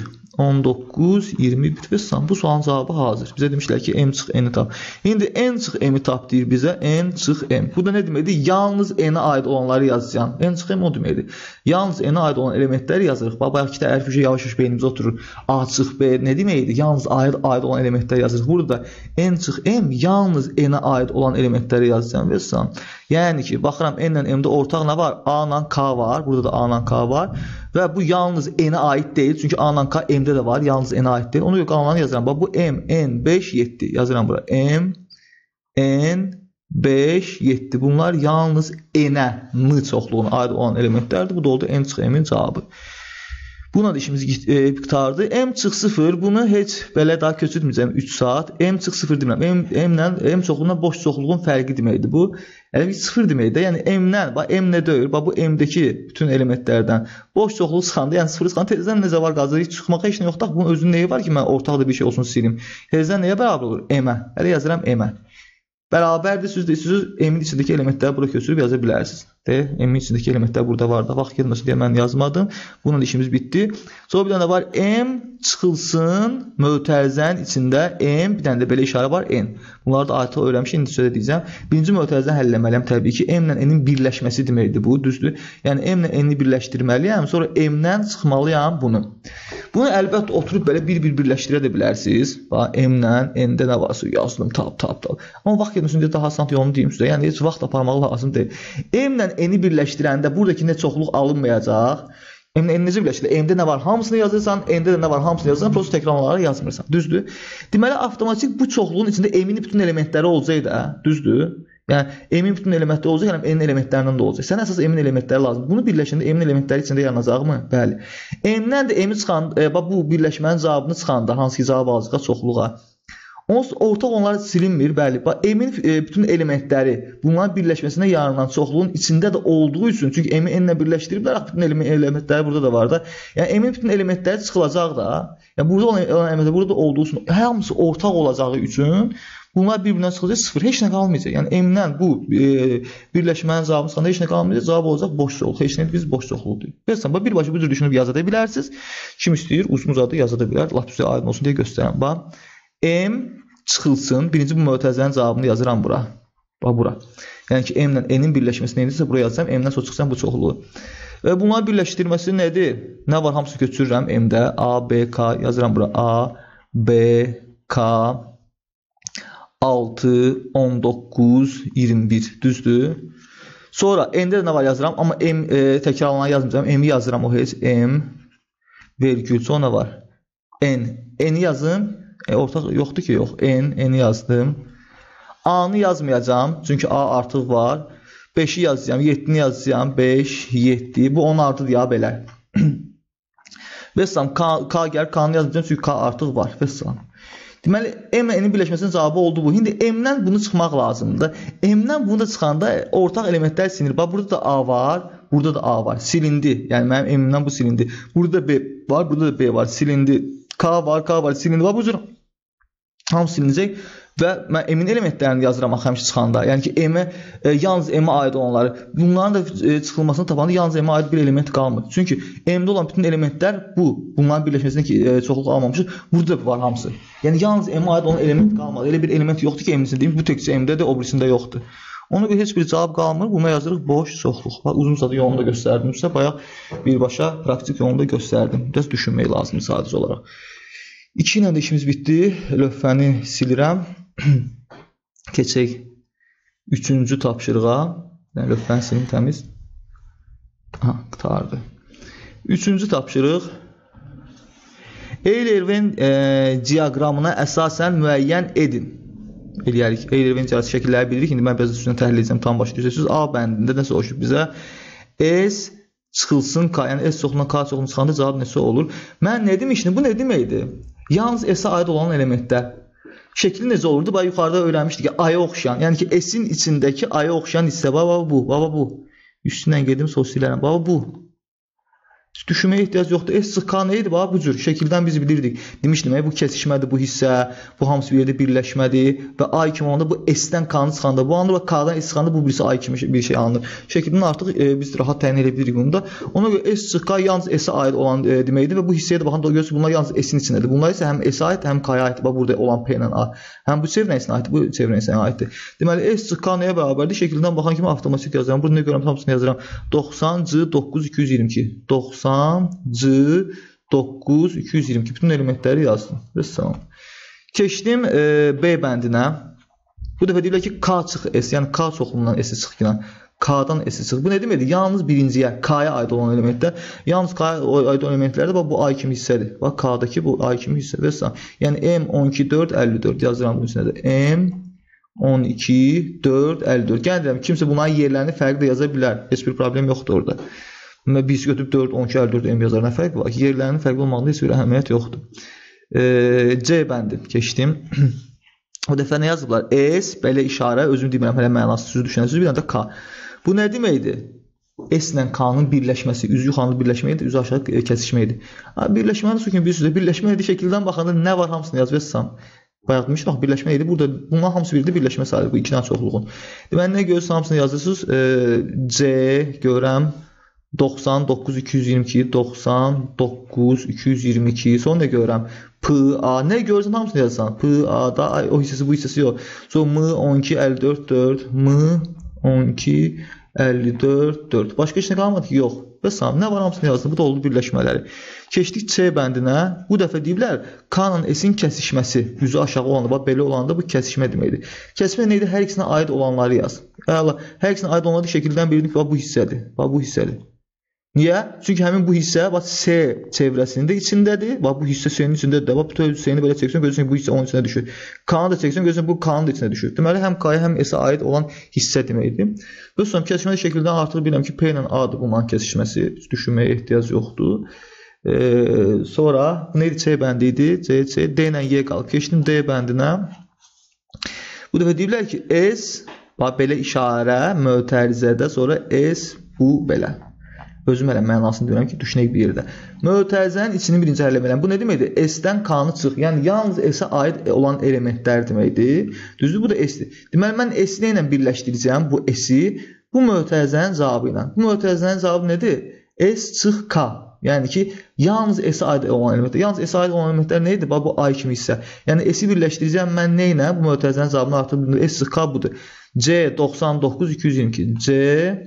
19, 21 və bu sualın cavabı hazır. Bizə demişlər ki, M çıx N-i tap. İndi N çıx M-i tap deyir bizə. N çıx M. Bu da nə deməkdir? Yalnız N-ə aid olanları yazacağım. N çıx M o deməkdir. Yalnız N-ə aid olan elementləri yazırıq. Bayaq ki, hərf yavaş-yavaş beynimizə oturur. A çıx B nə deməkdir? Yalnız aid olan elementləri yazırıq. Burada N çıx M yalnız N-ə aid olan elementləri yazacağım və sən. Yəni ki, baxıram N ilə M-də ortaq nə var? A ilə K var. Burada da A ilə K var. Və bu yalnız N-ə aid deyil. Çünki A ilə K M-də də var. Yalnız N-ə aid deyil. Onu qalanlarını yazıram. Bax, bu M, N, 5, 7. Yazıram bura. M, N, 5, 7. Bunlar yalnız N-ə, N çoxluğuna aid olan elementlərdir. Bu da oldu N çıx M-in cavabı. Buna da işimiz qurtardı. M çıx 0. Bunu heç belə daha köçürməyəcəm 3 saat. M çıx 0 demirəm. M çoxluğuna boş çoxluğun fərqi deməkdir bu. Yəni 0 deməkdir. Yəni M-dən, M nə deyir? Bu M-dəki bütün elementlərdən boş çoxluğu çıxanda, yəni 0 çıxanda tezdən necə var qazanır? Heç çıxmağa heç nə yoxdur. Bunun özünün nəyi var ki, mən ortaqda bir şey olsun silim. Tezdən nəyə bərabər olur? M-ə. Hələ yazıram M-ə. Bərabərdir, siz M-in içindəki elementləri bura köçürüb yaza bilərsiniz. M-in içindəki elementlər burada var da. Vaxt gəlməsin deyə mən yazmadım. Bununla işimiz bitdi. Sonra bir dənə var M çıxılsın mötərizənin içində M, bir dənə də belə işarə var N. Bunları da artıq öyrənmişik, indi sözə deyəcəm. Birinci mötərizəni həll etməliyəm təbii ki. M ilə N-in birləşməsi deməkdir bu, düzdür? Yəni M ilə N-i birləşdirməliyəm, sonra M-dən çıxmalıyam bunu. Bunu əlbəttə oturub belə bir-bir birləşdirə də bilərsiniz. M-lə N-də nə varsa yazdım, tap. Amma vaxt gəlməsin deyə daha asan yolunu deyim sizə. Yəni heç vaxt aparmaq lazım deyil. M-lə N-i birləşdirəndə buradakı nə çoxluq alınmayacaq. M-lə N-i necə birləşdirir? M-də nə var hamısını yazırsan, N-də də nə var hamısını yazırsan, prosta təkrarlamaları yazmırsan. Düzdür? Deməli, avtomatik bu çoxluğun içində M-in bütün elementləri olacaqdı, düzdür? Yəni, M-in bütün elementləri olacaq, yəni N-in elementlərindən də olacaq. Sənə əsas M-in elementləri lazım. Bunu birləşəndə M-in elementləri içində yaranacaqmı? Bəli. M-dən də M-i çıxanda, bu birləşmənin cavabını çıxanda, hansı ki cavab alacaq çoxluğa. Ortaq onlar silinmir, bəli. M-in bütün elementləri bunların birləşməsinə yaranan çoxluğun içində də olduğu üçün, çünki M-i N-lə birləşdiriblər, bütün elementləri burada da var da. Yəni, M-in bütün elementləri çıxılacaq da. Yəni, burada olan elementlər burada da olduğu üçün, hamısı ortaq olacağı üçün bunlar bir-birindən çıxılacaq 0, heç nə qalmayacaq. Yəni, M-dən bu birləşmənin cavabını çıxanda heç nə qalmayacaq, cavab olacaq boş çoxluq. Heç nə biz boş çoxluq deyil. Bəs, birbaşa bu cür düşünüb yaza da bilərsiniz. Kim istəyir, uzun-uzadı yaza da bilər. Lap sizə aydın olsun deyə göstərəm. Bax, M çıxılsın. Birinci bu mötərizənin cavabını yazıram bura. Bax, bura. Yəni ki, M ilə N-in birləşməsi neydirsə, buraya yazacağım. M-dən sonra çıxsam bu çoxluğu. Və bunların birləşdirməsi nədir? Nə var? Hamısı götürürəm M-də. A, B, K yazıram bura. A, B, K, 6, 19, 21. Düzdür? Sonra N-də nə var yazıram. Amma M təkrarlanan yazmayacağım. M-i yazıram o heç. M, vergül. Sonra var. N. N-i yazım. Ortaq yoxdur ki, yox. N-i yazdım. A-nı yazmayacağım. Çünki A artıq var. 5-i yazacağım. 7-ni yazacağım. 5, 7. Bu 10 artıq ya belə. Və salam. K gəlir. K-nı yazacağım. Çünki K artıq var. Və salam. Deməli, M ilə N-in birləşməsinin cavabı oldu bu. İndi M-dən bunu çıxmaq lazımdır. M-dən bunu da çıxanda ortaq elementlər sinir. Bax, burada da A var. burada da A var. Silindi. Yəni mənim M-imdən bu silindi. Burada B var, burada da B var. Silindi. K var, silindi var. Bu cür hamısı silinəcək və mən M-in elementlərini yazıram axı çıxanda. Yəni ki, yalnız M-ə aid olanları, bunların da çıxılmasını tapanda yalnız M-ə aid bir element qalmır. Çünki M-də olan bütün elementlər bu. Bunların birləşməsində çoxluq almamışıq. Burada var hamısı. Yəni yalnız M-ə aid olan element qalmadı. Elə bir element yoxdur ki, M-in içində. Bu təkcə M-dədir, o birisində yoxdur. Ona görə heç bir cavab qalmır. Buna yazırıq boş çoxluq. Uzun uzadı yolunda göstərdimsə, bayaq birbaşa praktik yolunda göstərdim. Biraz düşünmək lazımdır sadəcə olaraq. 2 ilə də işimiz bitdi. Lövhəni silirəm. Keçək 3-cü tapşırığa. Yəni lövhəni silim təmiz. Qurtardı. 3-cü tapşırıq. Euler-Venn diaqramına əsasən müəyyən edin. Eləyərik. Euler-Venn diaqramı şəkilləri bilirik. İndi mən biraz üstünə təhlil edəcəm. Tam başlayırsınız. A bəndində nəsə oluşub bizə? S çıxılsın K. Yəni S çoxluğuna K çoxluğuna çıxanda cavab nəsə olur? Mən nə demişdim? Bu nə deməkdir? Yalnız S-ə aid olan elementlər. Şəkli necə olurdu? Bax, yuxarıda öyrənmişdik ki, aya oxşayan. Yəni ki, S-in içindəki aya oxşayan hissə. Baba bu. Üstündən gedim, sol silərəm. Baba bu. Düşünməyə ehtiyac yoxdur. S sıx K nə idi? Bax, bu cür. Şəkildən biz bilirdik. Demişdim, bu kesişmədir bu hissə. Bu hamısı bir yerdə birləşmədir. Və A kimi olanda bu S-dən K-nı çıxanda, bu anda K-dan S çıxanda bu birisi A kimi bir şey alınır. Şəkildən artıq biz rahat təyin edə bilirik bunu da. Ona görə S sıx K yalnız S-ə aid olan deməkdir və bu hissəyə də baxan da görürsünüz, bunlar yalnız S-in içindədir. Bunlar isə həm S-ə aid, həm K-ya aid. Bax, burada olan P ilə A. Həm bu çevrəsinə aiddir, bu çevrəsinə aiddir. Deməli, S sıx K nəyə bərabərdir? Şəkildən baxan kimi avtomatik yazıram. Burada nə görürəm? Hamısını yazıram. 90C9 222. 90C9 222. Bütün elementləri yazdım. Rəssamam. Keçdim B bəndinə. Bu dəfə deyirlər ki, K çıx S, yəni K çoxluğundan S çıx ki, K-dan S çıx. Bu nə deməkdir? Yalnız birinciyə, K-ya aid olan elementlər. Yalnız K-ya aid olan elementlər də bu A kimi hissədir. Bax, K-dakı bu A kimi hissə. Rəssam. Yəni M12 4 54 yazıram bunun içində də. M12 4 54. Yəni deyirəm, kimsə bunların yerlərini fərqli də yaza bilər. Heç bir problem yoxdur orada. Biz götürüb 4, 12, 54 M yazar. Nə fərqi var ki? Yerlərinin fərqli olmağında heç bir əhəmiyyət yoxdur. C bəndi keçdim. O dəfə nə yazıblar? S, belə işarə, özüm demirəm, hələ mənası sözü düşünəsiniz. Bir dənə də K. Bu nə deməkdir? S ilə K-nın birləşməsi, üzü yuxarı birləşməkdir, üzü aşağı kəsişməkdir. Birləşmənin su kimi bir sözü. Birləşməkdir, şəkildən baxanda nə var hamısını yazırsam. Bayaq demişdim, bax, birləşmə idi. Burada bunlar hamısı birdir, birləşmə sayılır bu 2 dənə çoxluğun. Deməli, nə görürsünüz, hamısını yazırsınız. C görəm 99 222, 99 222. Sonra nə görürəm? P, A. Nə görürsən, hamısını yazırsan. P, A da o hissəsi, bu hissəsi yox. Sonra M 12 54 4, M 12 54 4. Başqa heç nə qalmadı ki, yox. Və sam, nə var hamısını yazdım. Bu da oldu birləşmələri. Keçdik C bəndinə. Bu dəfə deyiblər, K-nın S-in kəsişməsi. Üzü aşağı olanda, bax, belə olanda bu kəsişmə deməkdir. Kəsişmə neydi? Hər ikisinə aid olanları yaz. Hər ikisinə aid olanları şəkildən bildik ki, bax, bu hissədir. Bax, bu hissədir. Niyə? Çünki həmin bu hissə bax, S çevrəsinin də içindədir. Bax, bu hissə S-nin içindədir. Bax, bu S-ni belə çəksən, görürsən ki, bu hissə onun içinə düşür. K-nı da çəksən, görürsən bu K-nın da içinə düşür. Deməli, həm K-ya, həm S-ə aid olan hissə deməkdir. Və sonra kəsişməli şəkildən artıq bilirəm ki, P ilə A-dır bunların kəsişməsi. Düşünməyə ehtiyac yoxdur. Sonra, bu neydi? C bəndi idi. C, D ilə Y qalıb. Keçdim D bəndinə. Bu dəfə deyirlər ki, S, bax, belə işarə, mötərizədə, sonra S, bu, belə. Özüm hələ mənasını deyirəm ki, düşünək bir yerdə. Mötərizənin içini birinci həll edirəm. Bu nə deməkdir? S-dən K-nı çıx. Yəni, yalnız S-ə aid olan elementlər deməkdir. Düzdür, bu da S-dir. Deməli, mən S-ni ilə birləşdirəcəm bu S-i bu mötərizənin cavabı ilə. Bu mötərizənin cavabı nədir? S çıx K. Yəni ki, yalnız S-ə aid olan elementlər. Yalnız S-ə aid olan elementlər nə idi? Bax, bu A kimi hissə. Yəni, S-i birləşdirəcəm mən nə ilə? Bu mötərizənin cavabını artıq bildim. S çıx K budur. C 99 222. C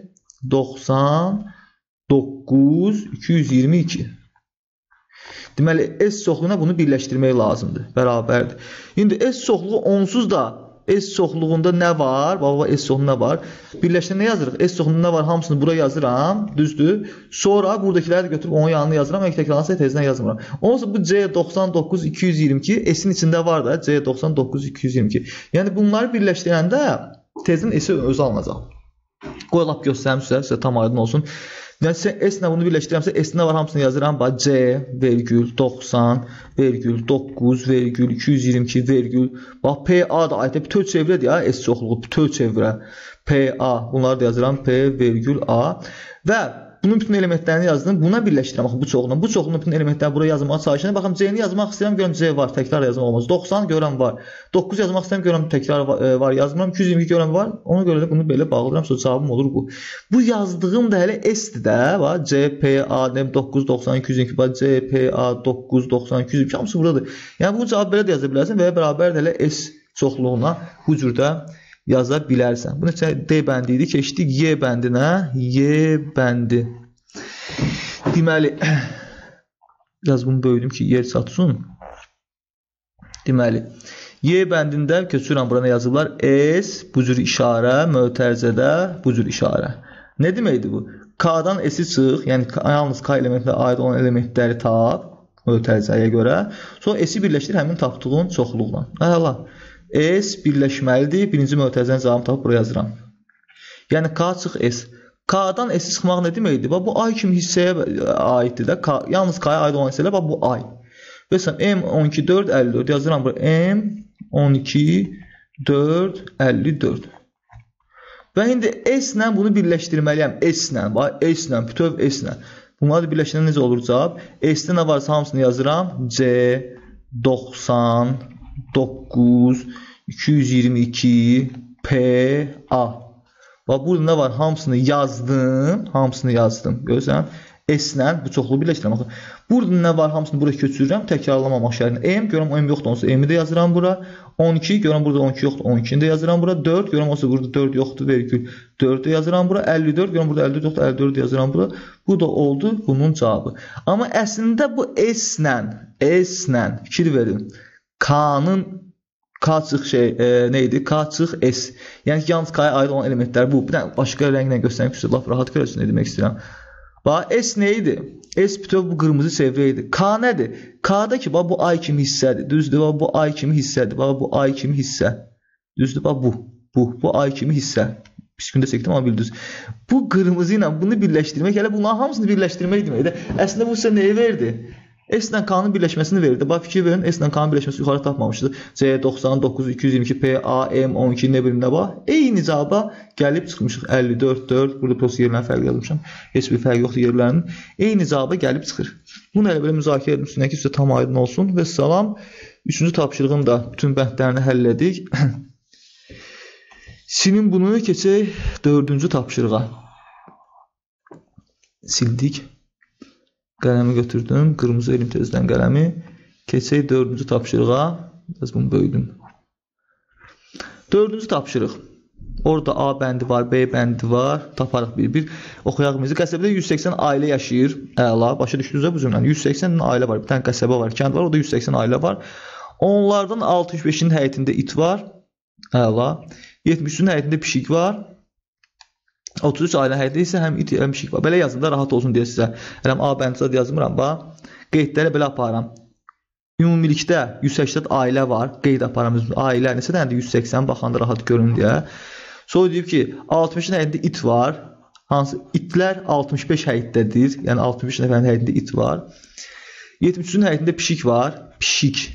90 9 222. Deməli, S çoxluğuna bunu birləşdirmək lazımdır. Bərabərdir. İndi S çoxluğu onsuz da S çoxluğunda nə var? Baba, S çoxluğunda nə var? Birləşdirə nə yazırıq? S çoxluğunda nə var? Hamısını bura yazıram. Düzdür. Sonra buradakiləri də götürüb onun yanına yazıram. Təkrarlansa tezdən yazmıram. Onsa bu C 99 222 S-in içində var da. C 99 222. Yəni bunları birləşdirəndə tezdən S özü alınacaq. Qoy lap göstərim sizə tam aydın olsun. Yəni sən S ilə bunu birləşdirirəmsə, S-nə var hamısını yazıram. Bax C, vergül, 90, vergül, 9, vergül, 222, vergül. Bax PA da ayətə bütöv çevrədir ya, S çoxluğu bütöv çevrə. PA, bunları da yazıram. P, vergül, A. Və bunun bütün elementlərini yazdım. Buna birləşdirirəm. Baxın, bu çoxluğun. Bu çoxluğun bütün elementləri buraya yazmağa çalışıram. Baxın, C-ni yazmaq istəyirəm, görürəm C var, təkrar yazmaq olmaz. 90 görürəm var. 9 yazmaq istəyirəm, görürəm təkrar var, yazmıram. 222 görürəm var. Ona görə də bunu belə bağlayıram. Sonra cavabım olur bu. Bu yazdığım da hələ S-dir də. Bax, C, P, A, 9, 90, 222. Bax, C, P, A, 9, 90, 222. Hamısı buradadır. Yəni, bu cavabı belə də yaza bilərsən və ya bərabərdir hələ S çoxluğuna bu cürdə yaza bilərsən. Bu neçə D bəndi idi. Keçdik Y bəndinə. Y bəndi. Deməli, biraz bunu böldüm ki, yer çatsın. Deməli, Y bəndində köçürəm, buraya yazıblar. S, bu cür işarə, mötərizədə bu cür işarə. Nə deməkdir bu? K-dan S-i çıx, yəni yalnız K elementinə aid olan elementləri tap, mötərizəyə görə. Sonra S-i birləşdir həmin tapdığın çoxluqla. Əla. S birləşməlidir. Birinci mötərizənin cavabını tapıb buraya yazıram. Yəni K çıx S. K-dan S-i çıxmaq nə deməkdir? Bu ay kimi hissəyə aiddir də. Yalnız K-ya aid olan hissələr bu ay. Məsələn, M12, 4, 54 yazıram buraya. M12, 4, 54. Və indi S-lə bunu birləşdirməliyəm. S-lə, S-lə, bütöv S-lə. Bunları da birləşdirəndə necə olur cavab? S-də nə varsa hamısını yazıram. C, 90, 9, 222, P, A. Və burada nə var? Hamısını yazdım. Hamısını yazdım. Görürsən? S-lə bu çoxluğu birləşdirəm. Burada nə var? Hamısını buraya köçürürəm. Təkrarlamamaq şərtlə. M, görürəm M yoxdur. Onsa M-i də yazıram bura. 12, görürəm burada 12 yoxdur. 12-ni də yazıram bura. 4, görürəm onsa burada 4 yoxdur. Vergül 4 də yazıram bura. 54, görürəm burada 54 yoxdur. 54 də yazıram bura. Bu da oldu bunun cavabı. Amma əslində bu S-lə fikir verin. K-nın K çıx neydi? K çıx S. Yəni ki, yalnız K-ya aid olan elementlər bu. Bir dənə başqa rənglə göstərmək üçün laf rahat görəsən nə demək istəyirəm. Bax, S neydi? S bütöv bu qırmızı çevrə idi. K nədir? K-da ki, bax, bu ay kimi hissədir. Düzdür, bax, bu ay kimi hissədir. Bax, bu ay kimi hissə. Düzdür, bax, bu ay kimi hissə. Pis gündə çəkdim, amma bildiniz. Bu qırmızı ilə bunu birləşdirmək, hələ bunların hamısını birləşdirmək deməkdir. Əslində bu sizə nəyi verdi? S-lə K-nın birləşməsini verirdi. Bax, fikir verin, S-lə K-nın birləşməsi yuxarı tapmamışdı. C, 99, 222, P, A, M, 12, nə bilim nə var. Eyni cavaba gəlib çıxmışıq. 54, 4, burada prosta yerlərin fərqi yazmışam. Heç bir fərqi yoxdur yerlərinin. Eyni cavaba gəlib çıxır. Bunu elə belə müzakirə edin üstünə ki, sizə tam aydın olsun. Və salam. Üçüncü tapşırığın da bütün bəndlərini həll edik. Silin bunu, keçək dördüncü tapşırığa. Sildik. Qələmi götürdüm. Qırmızı elim tezdən qələmi. Keçək dördüncü tapşırığa. Biraz bunu böldüm. Dördüncü tapşırıq. Orada A bəndi var, B bəndi var. Taparıq bir-bir. Oxuyaq bizi. Qəsəbədə 180 ailə yaşayır. Əla. Başa düşdünüzsə bu cümləni. 180 ailə var. Bir dənə qəsəbə var. Kənd var. Orada 180 ailə var. Onlardan 65-in həyətində it var. Əla. 73-ün həyətində pişik var. 33 ailə həyətində isə həm it, həm pişik var. Belə yazın da rahat olsun deyə sizə. Hələm A bəndi zad yazmıram. Bax. Qeydləri belə aparam. Ümumilikdə 180 ailə var. Qeyd aparam. Ailə neçə dənədir? 180. Baxanda rahat görün deyə. Sonra deyib ki, 60-ın həyətində it var. Hansı itlər 65 həyətdədir. Yəni 65 nəfərin həyətində it var. 73-ün həyətində pişik var. Pişik.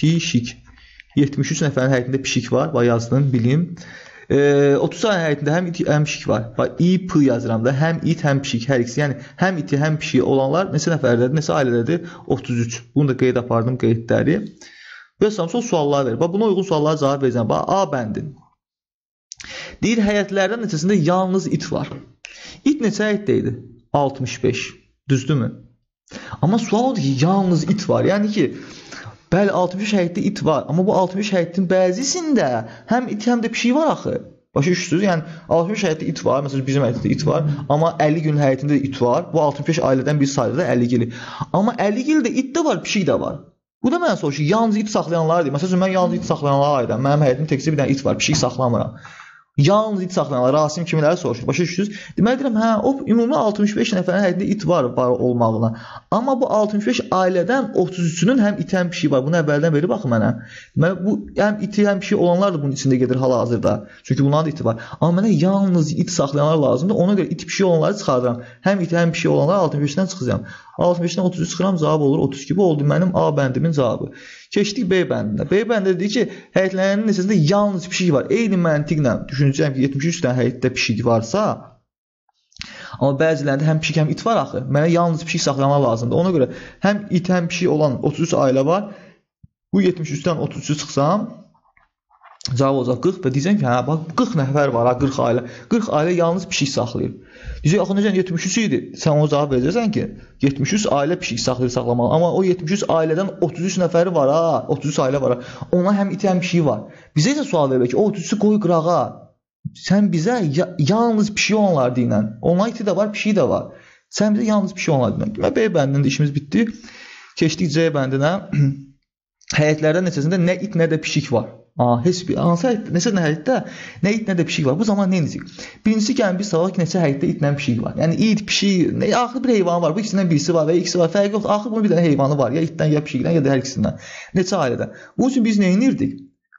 73 nəfərin həyətində pişik var. Bax yazdım, bilim. 30 həyətində həm it, həm pişik var. Bax, İ, P yazıram da. Həm it, həm pişik. Hər ikisi. Yəni, həm iti, həm pişik olanlar neçə nəfərdədir, neçə ailədədir? 33. Bunu da qeyd apardım, qeydləri. Və sonra suallar verir. Bax, buna uyğun suallara cavab verəcəm. Bax, A bəndi. Deyir, həyətlərdən neçəsində yalnız it var. İt neçə həyətdə idi? 65. Düzdürmü? Amma sual odur ki, yalnız it var. Yəni ki, bəli, 60 həyətdə it var. Amma bu 60 həyətin bəzisində həm it, həm də pişik var axı. Başa düşürsünüz? Yəni 60 həyətdə it var. Məsələn, bizim həyətdə it var. Amma 50 gilin həyətində it var. Bu 65 ailədən bir sayıdır da 50 gili. Amma 50 gildə it də var, pişik də var. Bu da mənə soruşur ki, yalnız it saxlayanlar deyil. Məsələn, mən yalnız it saxlayanlara aidəm. Mənim həyətimdə təkcə bir dənə it var, pişik saxlamıram. Yalnız it saxlayanlar, Rasim kimiləri soruşur. Başa düşdünüz? Deməli deyirəm, hə, o ümumi 65 nəfərin həyətində it var olmağına. Amma bu 65 ailədən 33-ünün həm it həm pişiyi var. Bunu əvvəldən beri baxın mənə. Deməli bu həm iti həm pişiyi olanlar da bunun içində gedir hal-hazırda. Çünki bunların da iti var. Amma mənə yalnız it saxlayanlar lazımdır. Ona görə it pişiyi olanları çıxardıram. Həm iti həm pişiyi olanları 65-dən çıxacağam. 65-dən 33 çıxıram, cavab olur 32. Bu oldu mənim A bəndimin cavabı. Keçdik B bəndinə. B bəndində deyir ki, həyətlərinin neçəsində yalnız pişik var. Eyni məntiqlə düşünəcəyəm ki, 73 dənə həyətdə pişik varsa, amma bəzilərində həm pişik həm it var axı. Mənə yalnız pişik saxlayanlar lazımdır. Ona görə həm it həm pişik olan 33 ailə var. Bu 73-dən 33 çıxsam, cavab olacaq 40 və deyəcəm ki, hə, bax 40 nəfər var, 40 ailə. 40 ailə yalnız pişik saxlayır. Deyəcək, axı necə 73 idi? Sən o cavab verəcəksən ki, 73 ailə pişik saxlayır, saxlamalı. Amma o 73 ailədən 33 nəfəri var, 33 ailə var. Ona həm it həm pişik var. Bizə isə sual verir ki, o 33-ü qoy qırağa. Sən bizə yalnız pişik olanlar deyilən. Onlar iti də var, pişik də var. Sən bizə yalnız pişik olanlar deyilən. B bəndində işimiz bitdi. Keçdik C bəndinə. Həyətlərdən neçəsində nə it nə də pişik var. Heç bir hansı həyətdə, neçə həyətdə nə it nə də pişik var. Bu zaman nə edəcək? Birincisi gəlin biz savaq ki, neçə həyətdə it nə pişik var. Yəni it, pişik, axır bir heyvan var. Bu ikisindən birisi var və ikisi var. Fərqi yoxdur. Axır bunun bir dənə heyvanı var. Ya itdən, ya pişikdən, ya da hər ikisindən. Neçə ailədə. Bunun üçün biz nə edirdik?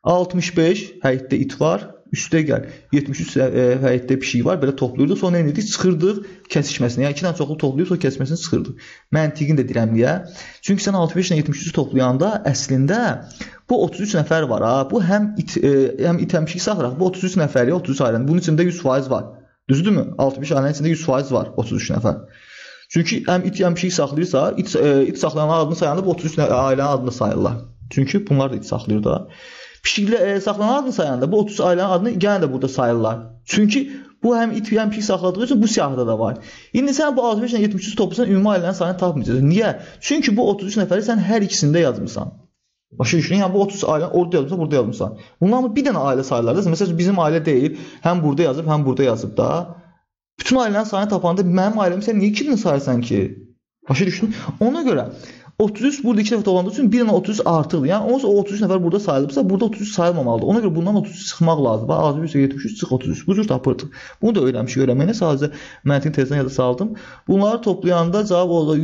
65 həyətdə it var. Üstə gəl 73 həyətdə pişik var. Belə toplayırdıq. Sonra nə edirdik? Çıxırdıq kəsişməsini. Yəni 2 dənə çoxlu toplayıb sonra kəsişməsini çıxırdıq. Məntiqini də deyirəm niyə? Çünki sən 65 ilə 73-ü toplayanda əslində bu 33 nəfər var. Bu həm it həm pişik saxlayırıq. Bu 33 nəfəri, 33 ailənin. Bunun içində 100% var. Düzdürmü? 65 ailənin içində 100% var 33 nəfər. Çünki həm it həm pişik saxlayırsa, it saxlayanların adını sayanda bu 33 ailənin adını sayırlar. Çünki bunlar da it saxlayır da. Pişiklə saxlanan adını sayanda bu 30 ailənin adını yenə də burada sayırlar. Çünki bu həm it həm pişik saxladığı üçün bu siyahıda da var. İndi sən bu 65 ilə 73 toplasan ümumi ailənin sayını tapmayacaqsan. Niyə? Çünki bu 33 nəfəri sən hər ikisində yazmısan. Başa düşdün? Yəni bu 30 ailə orada yazmısan, burada yazmısan. Bunlar bir dənə ailə sayırlar. Məsələn bizim ailə deyil, həm burada yazıb, həm burada yazıb da. Bütün ailənin sayını tapanda mənim ailəmi sən niyə 2 dənə sayırsan ki? Başa düşdün? Ona görə 33 burada 2 dəfə toplandığı üçün bir dənə 33 artıqdır. Yəni o 33 nəfər burada sayılıbsa, burada 33 sayılmamalıdır. Ona görə bundan 33 çıxmaq lazımdır. Bax, 73 çıx 33. Bu cür tapırdıq. Bunu da öyrənmişik, öyrənməyinə sadəcə məntiqin tezdən yada saldım. Bunları toplayanda cavab olacaq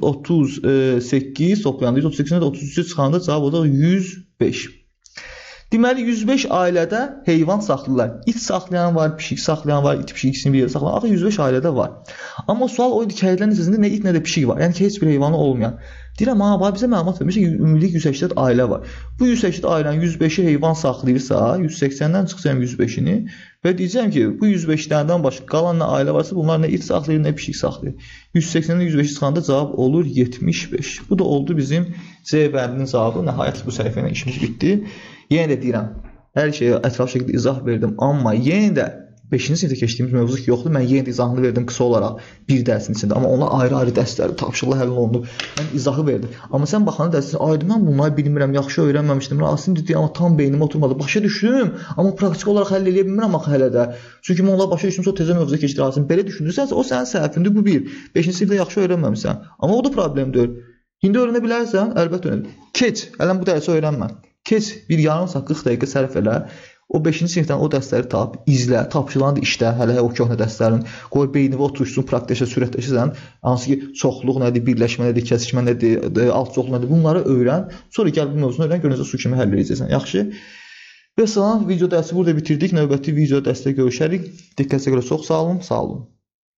138, toplayanda 138-dən də 33 çıxanda cavab olacaq 105. Deməli 105 ailədə heyvan saxlayırlar. İt saxlayan var, pişik saxlayan var, it pişik ikisini bir yerdə saxlayan. Axı 105 ailədə var. Amma sual o idi ki, həyətlərin içərisində nə it nə də pişik var. Yəni ki, heç bir heyvanı olmayan. Deyirəm, bizə məlumat vermiş ki, ümumilik 180 ailə var. Bu 180 ailənin 105-i heyvan saxlayırsa, 180-dən çıxacağım 105-ini və deyəcəm ki, bu 105-lərdən başqa qalan nə ailə varsa, bunlar nə it saxlayır, nə pişik saxlayır. 180-dən 105-i çıxanda cavab olur 75. Bu da oldu bizim C bəndinin cavabı. Nəhayət bu səhifə ilə işimiz bitdi. Yenə də deyirəm, hər şeyə ətraflı şəkildə izah verdim, amma yenə də 5-ci sinifdə keçdiyimiz mövzu ki, yoxdur. Mən yenə də izahını verdim qısa olaraq bir dərsin içində, amma onlar ayrı-ayrı dərsləri tapşırıqla həll olundu. Mən izahı verdim. Amma sən baxanda dərsin, ayda mən bunları bilmirəm, yaxşı öyrənməmişdim. Rasim dedi, amma tam beynimə oturmadı. Başa düşdüm, amma praktik olaraq həll edə bilmirəm axı hələ də. Çünki mən onları başa düşdüm, sonra tezə mövzuya keçdi. Rasim belə düşünürsənsə, o sənin səhvindi, bu bir. 5-ci sinifdə yaxşı öyrənməmisən. Amma o da problemdir. İndi öyrənə bilərsən, əlbəttə öyrən. Keç, hələn bu dərsi öyrənmə. Keç, bir yarım saat 40 dəqiqə sərf elə. O 5-ci sinifdən o dərsləri tap, izlə, tapşırılan da işlə, hələ o köhnə dərslərin, qoy beynivə oturuşsun, praktikləşə, sürətləşəsən, hansı ki, çoxluq nədir, birləşmə nədir, kəsişmə nədir, alt çoxluq nədir, bunları öyrən. Sonra gəl bu mövzunu öyrən, görünəcə su kimi həll edəcəksən. Yaxşı. Və salam, video dərsi burada bitirdik. Növbəti video dərsdə görüşərik. Diqqətinizə görə çox sağ olun, sağ olun.